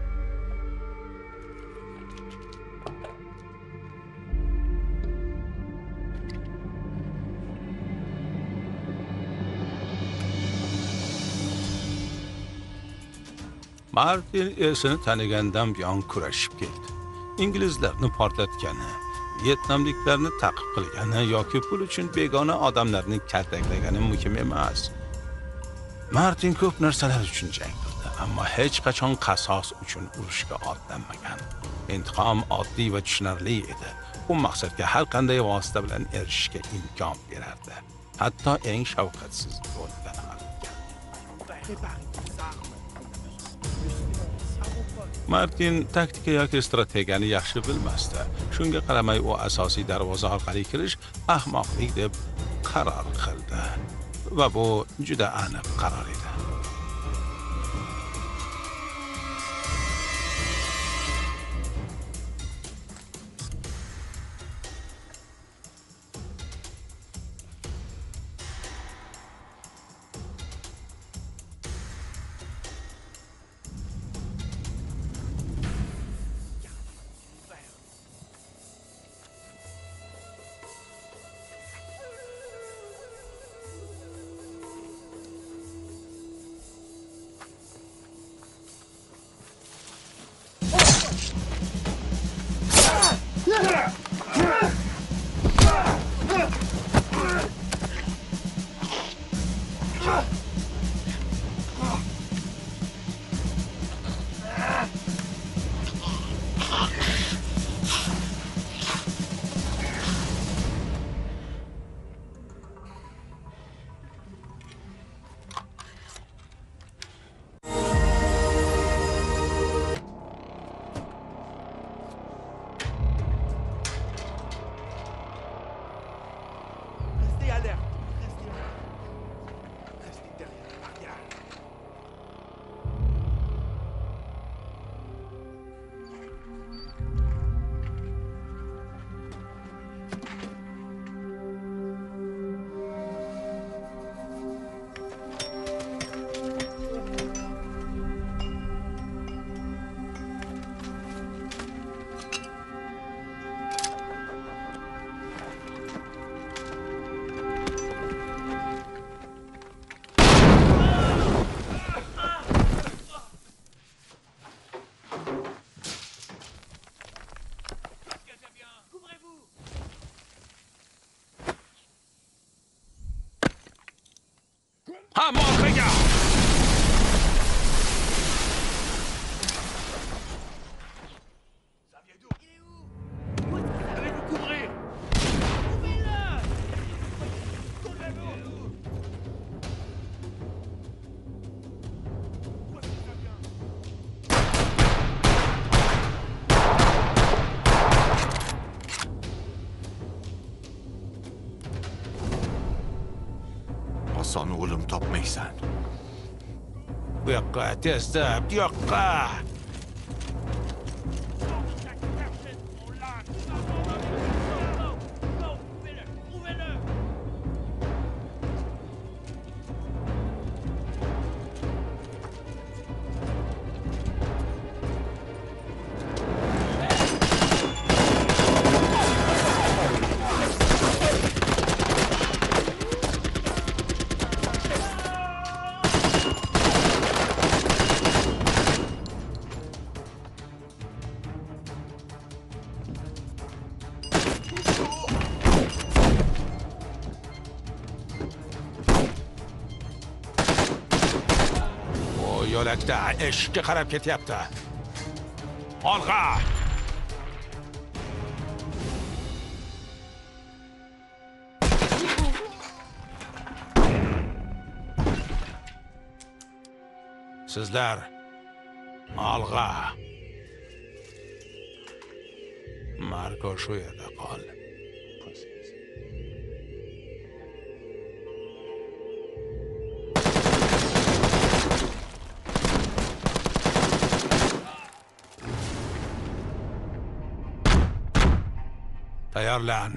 Martin esini tanigandan buyon kurashib keldi. Inglizlarni portlatgani, Vyetnamliklarni ta'qib qilgani yoki pul uchun begona odamlarni kaltaklagani muhim emas. Martin ko'p narsalar uchun jang qildi, ammo hech qachon qasos uchun urushga otlanmagan. Intiqom oddiy va tushunarli edi. Bu maqsadga har qanday vosita bilan erishishga imkon berardi. Hatto eng shafqatsiz yo'ldan ham. Martin taktika yoki strategiyani yaxshi bilmasdi. Shunga qaramay u asosiy darvoza orqali kirish ahmoqlik deb qaror qildi. va bu juda aniq qaror edi. Restez alerte. Restez derrière la barrière. À mort, regarde! Ça vient d'où? Il est où? Allez vous couvrir. Où est-ce que ça vient? Oson o'lim topmaysan. Bu yoqqa, tezda, bu yoqqa! Yo'lakda eshikka qarab ketyapti. Olg'a! Sizlar olg'a. Marko shu yerda qol. Tayyorlan.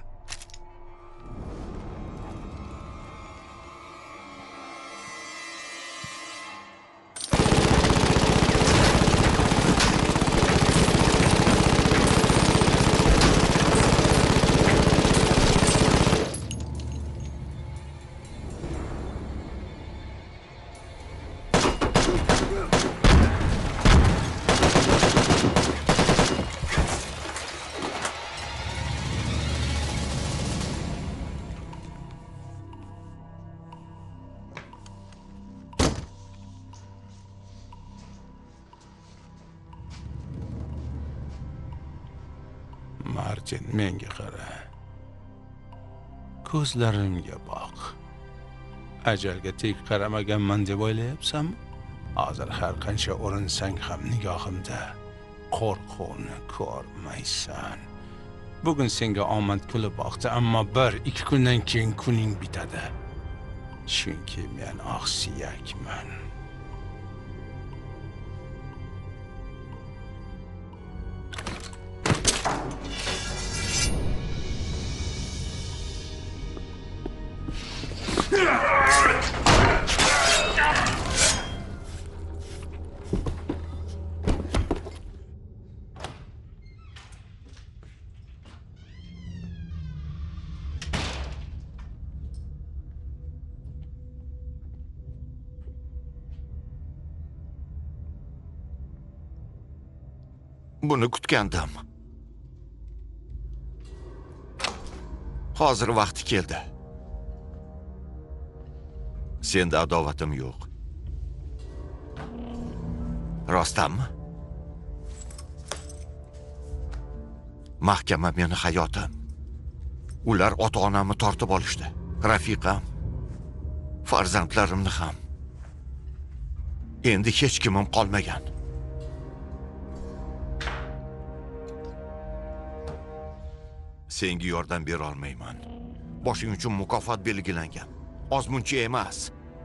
Martin, menga qara. Ko'zlarimga boq. Ajalga tek qaramaganman deb o'ylayapsanmi? Hozir har qancha o'rinsang ham nigohimda qo'rquvni ko'rmaysan. Bugun senga omad kulib boqdi, ammo 1-2 kundan keyin kuning bitadi. Chunki men oqsuyakman. Buni kutgandim. Hozir vaqti keldi. Senda adovatim yo'q. Rostdanmi? Mahkama meni hayotim. Ular ota-onamni tortib olishdi. Rafiqam, farzandlarimni ham. Endi hech kimim qolmagan. Senga yordam bera olmayman. Boshing uchun mukofot belgilangan. Ozmuncha emas.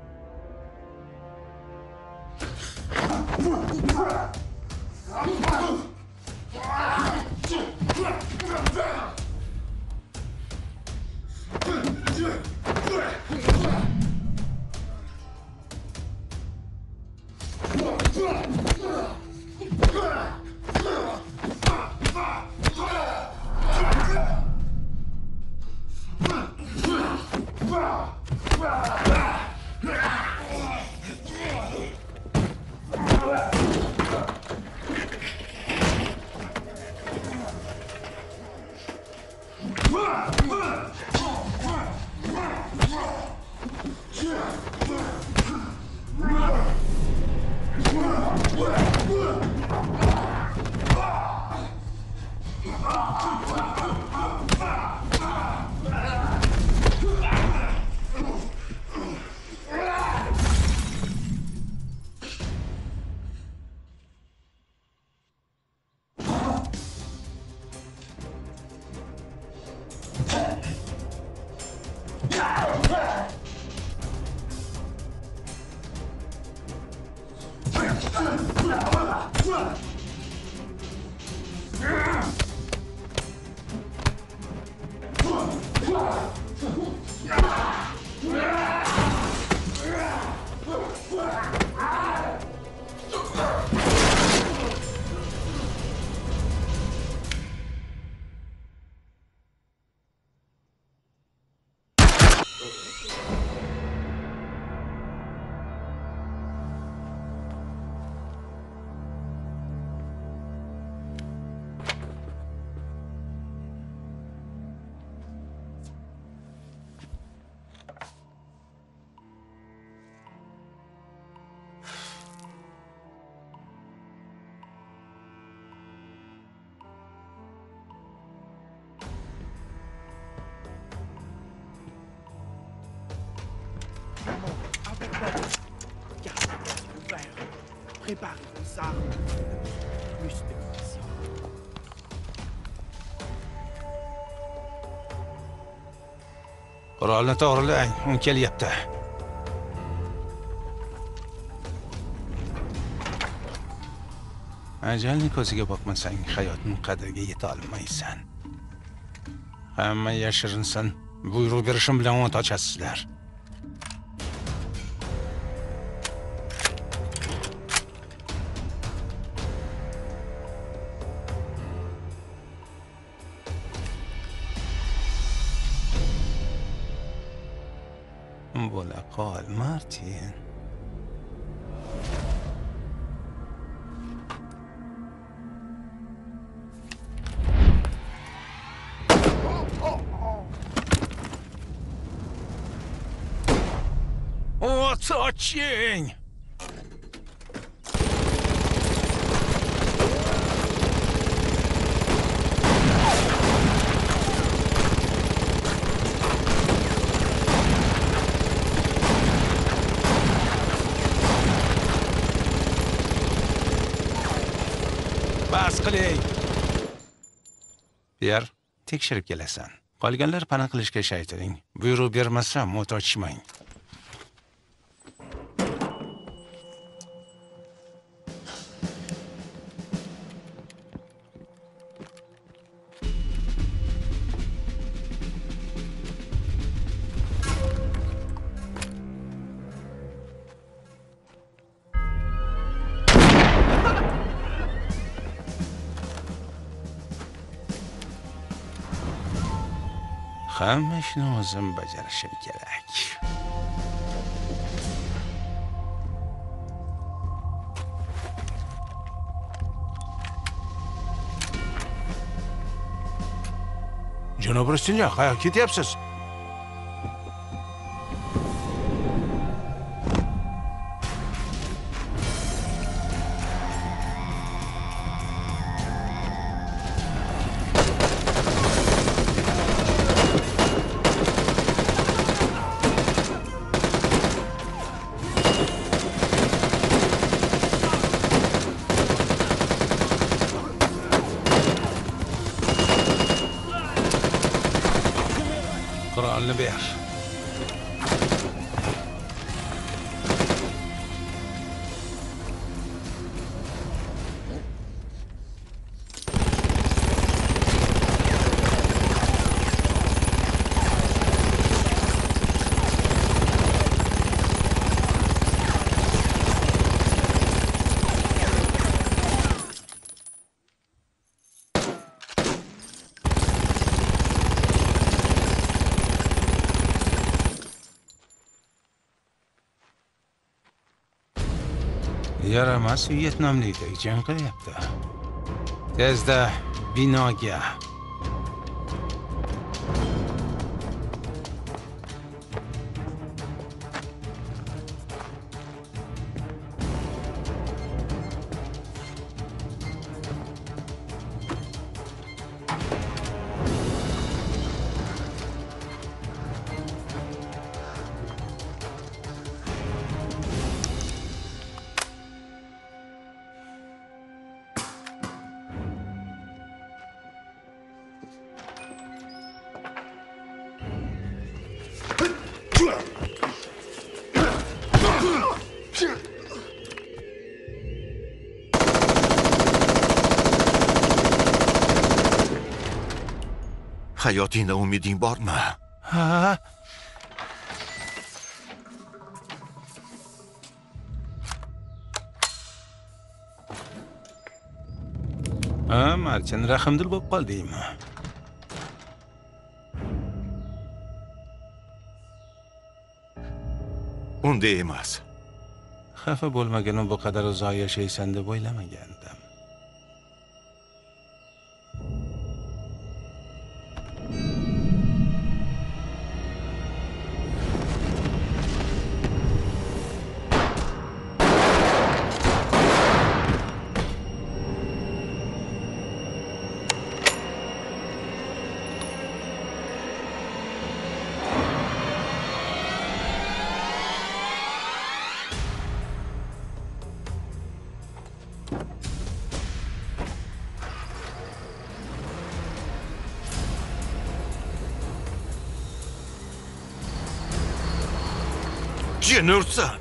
Préparez vos armes. Plus de munitions. Qurolni to'g'rilang, u kelyapti. Ajalning ko'ziga boqmasang, hayotning qadriga yeta olmaysan. Hamma yashirinsin. Buyruq berishim bilan o't ochasizlar. Bo'la qol, Martin. O't oching! Bas qiling. Ber, tekshirib kelasan. Qolganlar pana qilishga shaytiring. Buyruq bermasam o't ochmang. Hamma ishni o'zim bajarishim kerak. Janob Rastinyak, qayerga ketyapsiz? Qurolni ber. Yaramas Vyetnamlikdek jang qilyapti. Tezda binoga. Hayotingda umiding bormi? Ha? Marchan rahmdil bo'lib qoldingmi? Unday emas. Xafa bo'lmagani bu qadar uzoq yashaysan deb o'ylamagandim. Jin ursan.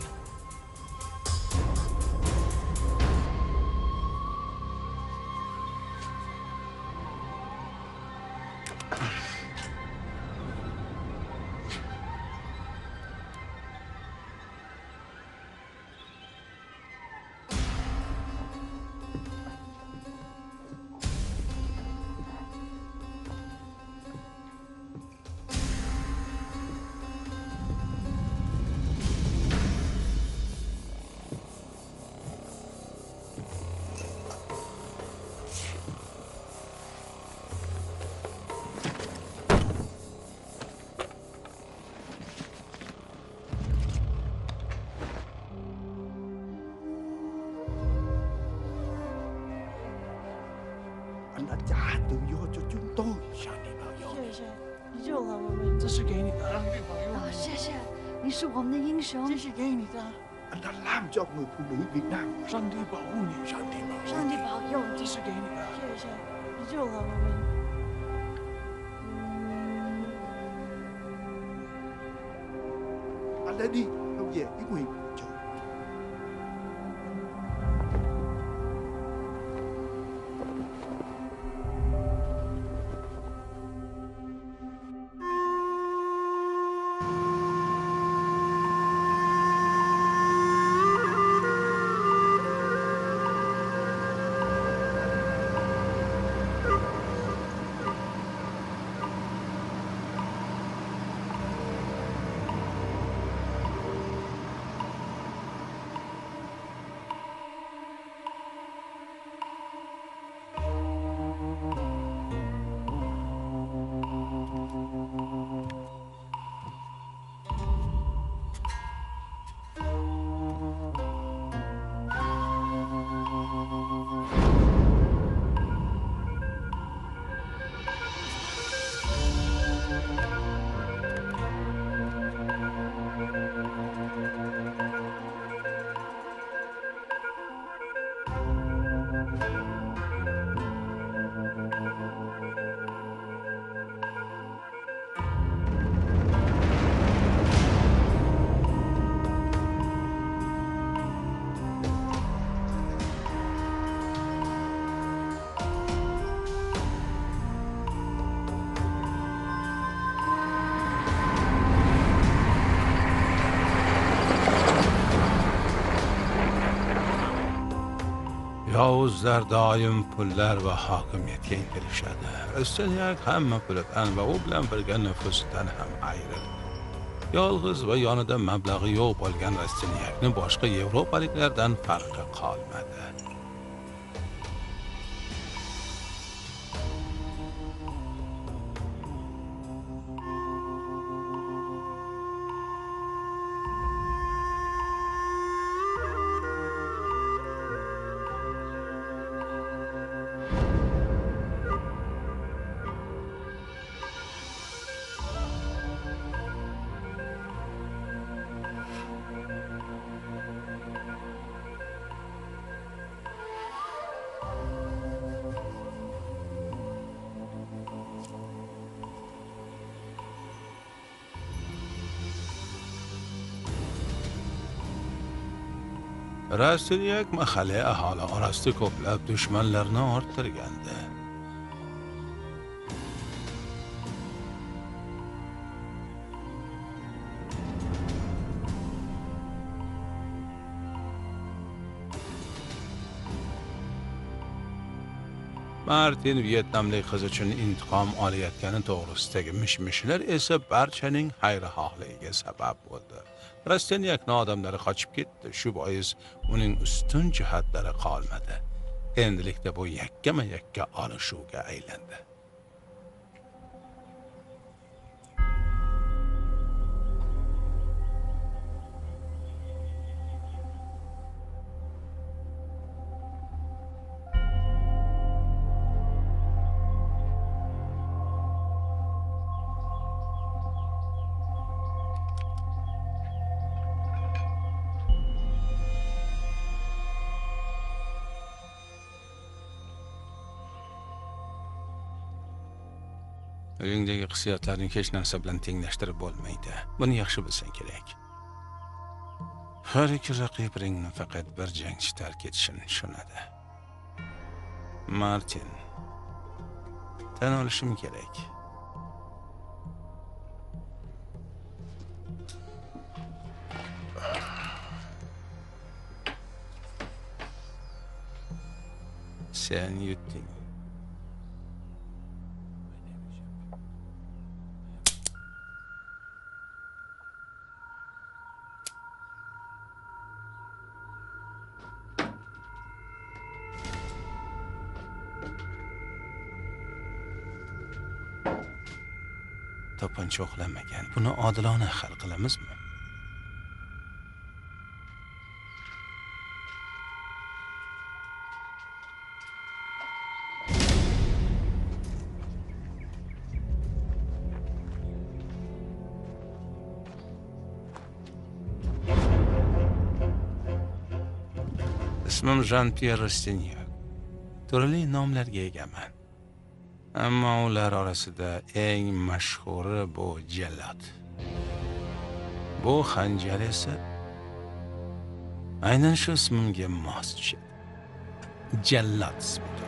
Anh đã trả tự do cho chúng tôi. 上帝保佑谢谢，你救了我们。 这是给你的，上帝保佑啊，谢谢，你是我们的英雄。 这是给你的， Anh đã làm cho người phụ nữ Việt Nam. 上帝保护你，上帝保佑上帝保佑这你， 是给你的。 谢谢，你救了我们。 Anh đã đi đâu về với quyền của trời. yovuzlar doim pullar va hokimiyatga intilishadi. Rastinyak hamma pulidan va u bilan birga nufuzdan ham ayrildi. Yolg'iz va yonida mablag'i yo'q bo'lgan Rastinyakni boshqa yevropaliklardan farqi qolmadi. Rastinyak mahalliy aholi orasida ko'plab dushmanlarni orttirgandi. Martin Vyetnamlik qiz uchun intiqom olayotgani to'g'risidagi mish-mishlar esa barchaning xayrixohligiga sabab bo'ldi. Rastinyakning odamlari qochib ketdi. Shu bois uning ustun jihatlari qolmadi. Endilikda bu yakkama-yakka olishuvga aylandi. O'yingdagi hissiyotlarni hech narsa bilan tenglashtirib bo'lmaydi. Buni yaxshi bilsang kerak. Har ikki raqib ringni faqat bir jangchi tark etishini tushunadi. Martin, tan olishim kerak. Sen yutding. To'pincha uxlamagan. Buni odilona hal qilamizmi? Ismim Jean-Pierre Rastinyak. Turli nomlarga egaman. Ammo ular orasida eng mashhuri bu jallod. Bu xanjar esa aynan shu ismimga mos tushadi. Jallod ismiga.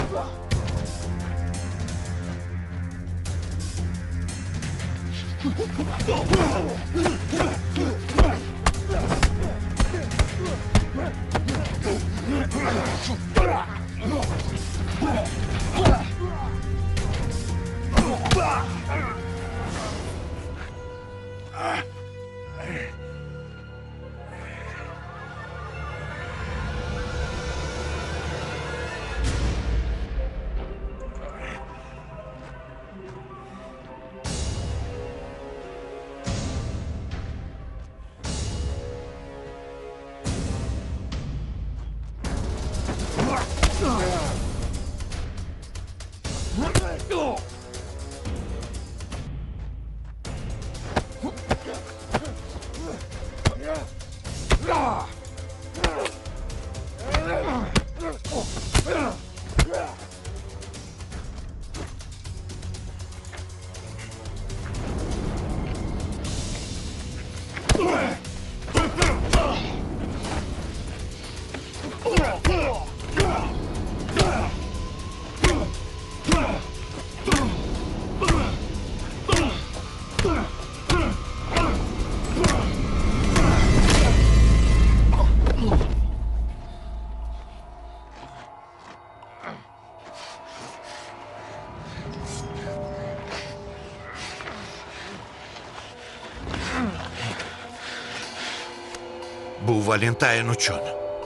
Bu Valentin uchun.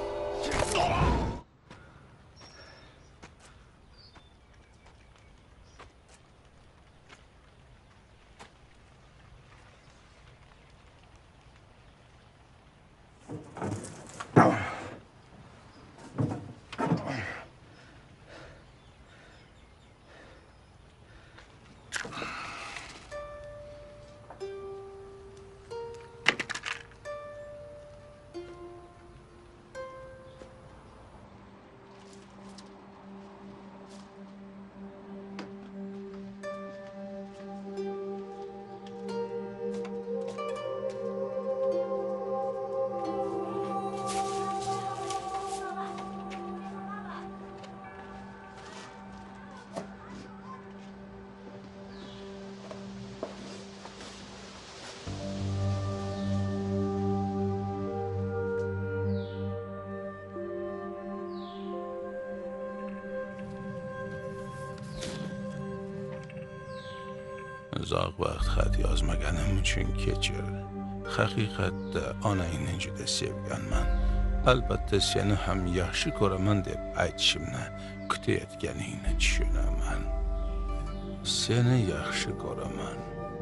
uzoq vaqt xat yozmaganim uchun kechir. Haqiqatda onangni juda sevganman. Albatta seni ham yaxshi ko'raman deb aytishimni kutayotganingni tushunaman. Seni yaxshi ko'raman.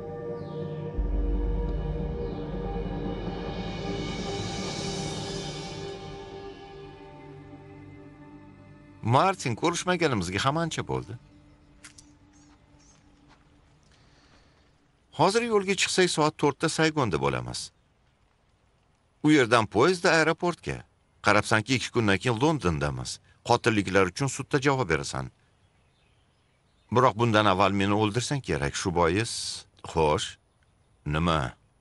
Martin, ko'rishmaganimizga ham ancha bo'ldi. Hozir yo'lga chiqsak soat 4 da Saygonda bo'lamiz. U yerdan poyezdda aeroportga. Qarabsanki 2 kundan keyin Londondamiz. Qotilliklar uchun sudda javob berasan. Biroq bundan avval meni o'ldirsang kerak, shu bois. Xo'sh, nima?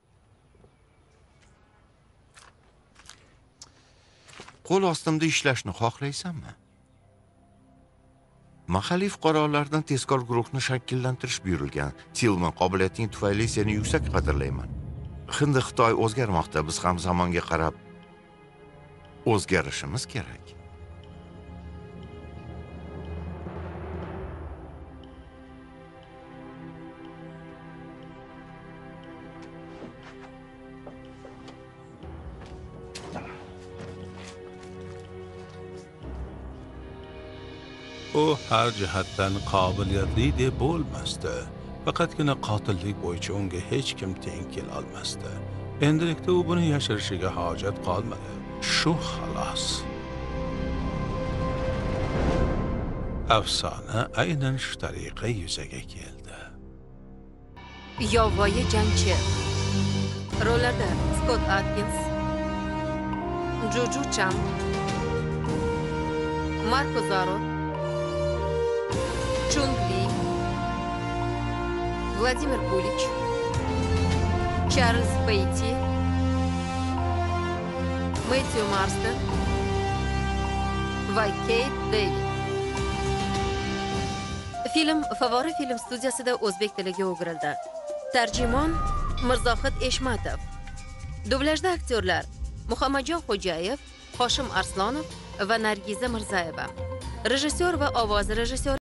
Qo'l ostimda ishlashni xohlaysanmi? Mahalliy fuqarolardan tezkor guruhni shakllantirish buyurilgan. Tilman qobiliyating tufayli seni yuksak qadrlayman. Hind-Xitoy o'zgarmoqda, biz ham zamonga qarab o'zgarishimiz kerak. U har jihatdan qobiliyatli deb bo'lmasdi. Faqatgina qotillik bo'yicha unga hech kim teng kela olmasdi. Endilikda u buni yashirishiga hojat qolmadi. Shu xolos. Afsona aynan shu tariqa yuzaga keldi. Yovvoyi jangchi. Rollarda Scott Atkins, Juju Chan, Marco Zaro, Chung Li, Vladimir Kulich, Charles Beatty, Matthew Marsden va Kate David. Film Favori film studiyasida o'zbek tiliga o'girildi. Tarjimon Mirzohid Eshmatov. Dublajda aktyorlar Muhammadjon Xo'jayev, Hoshim Arslonov va Nargiza Mirzayeva. Rejissyor va ovoz rejissyori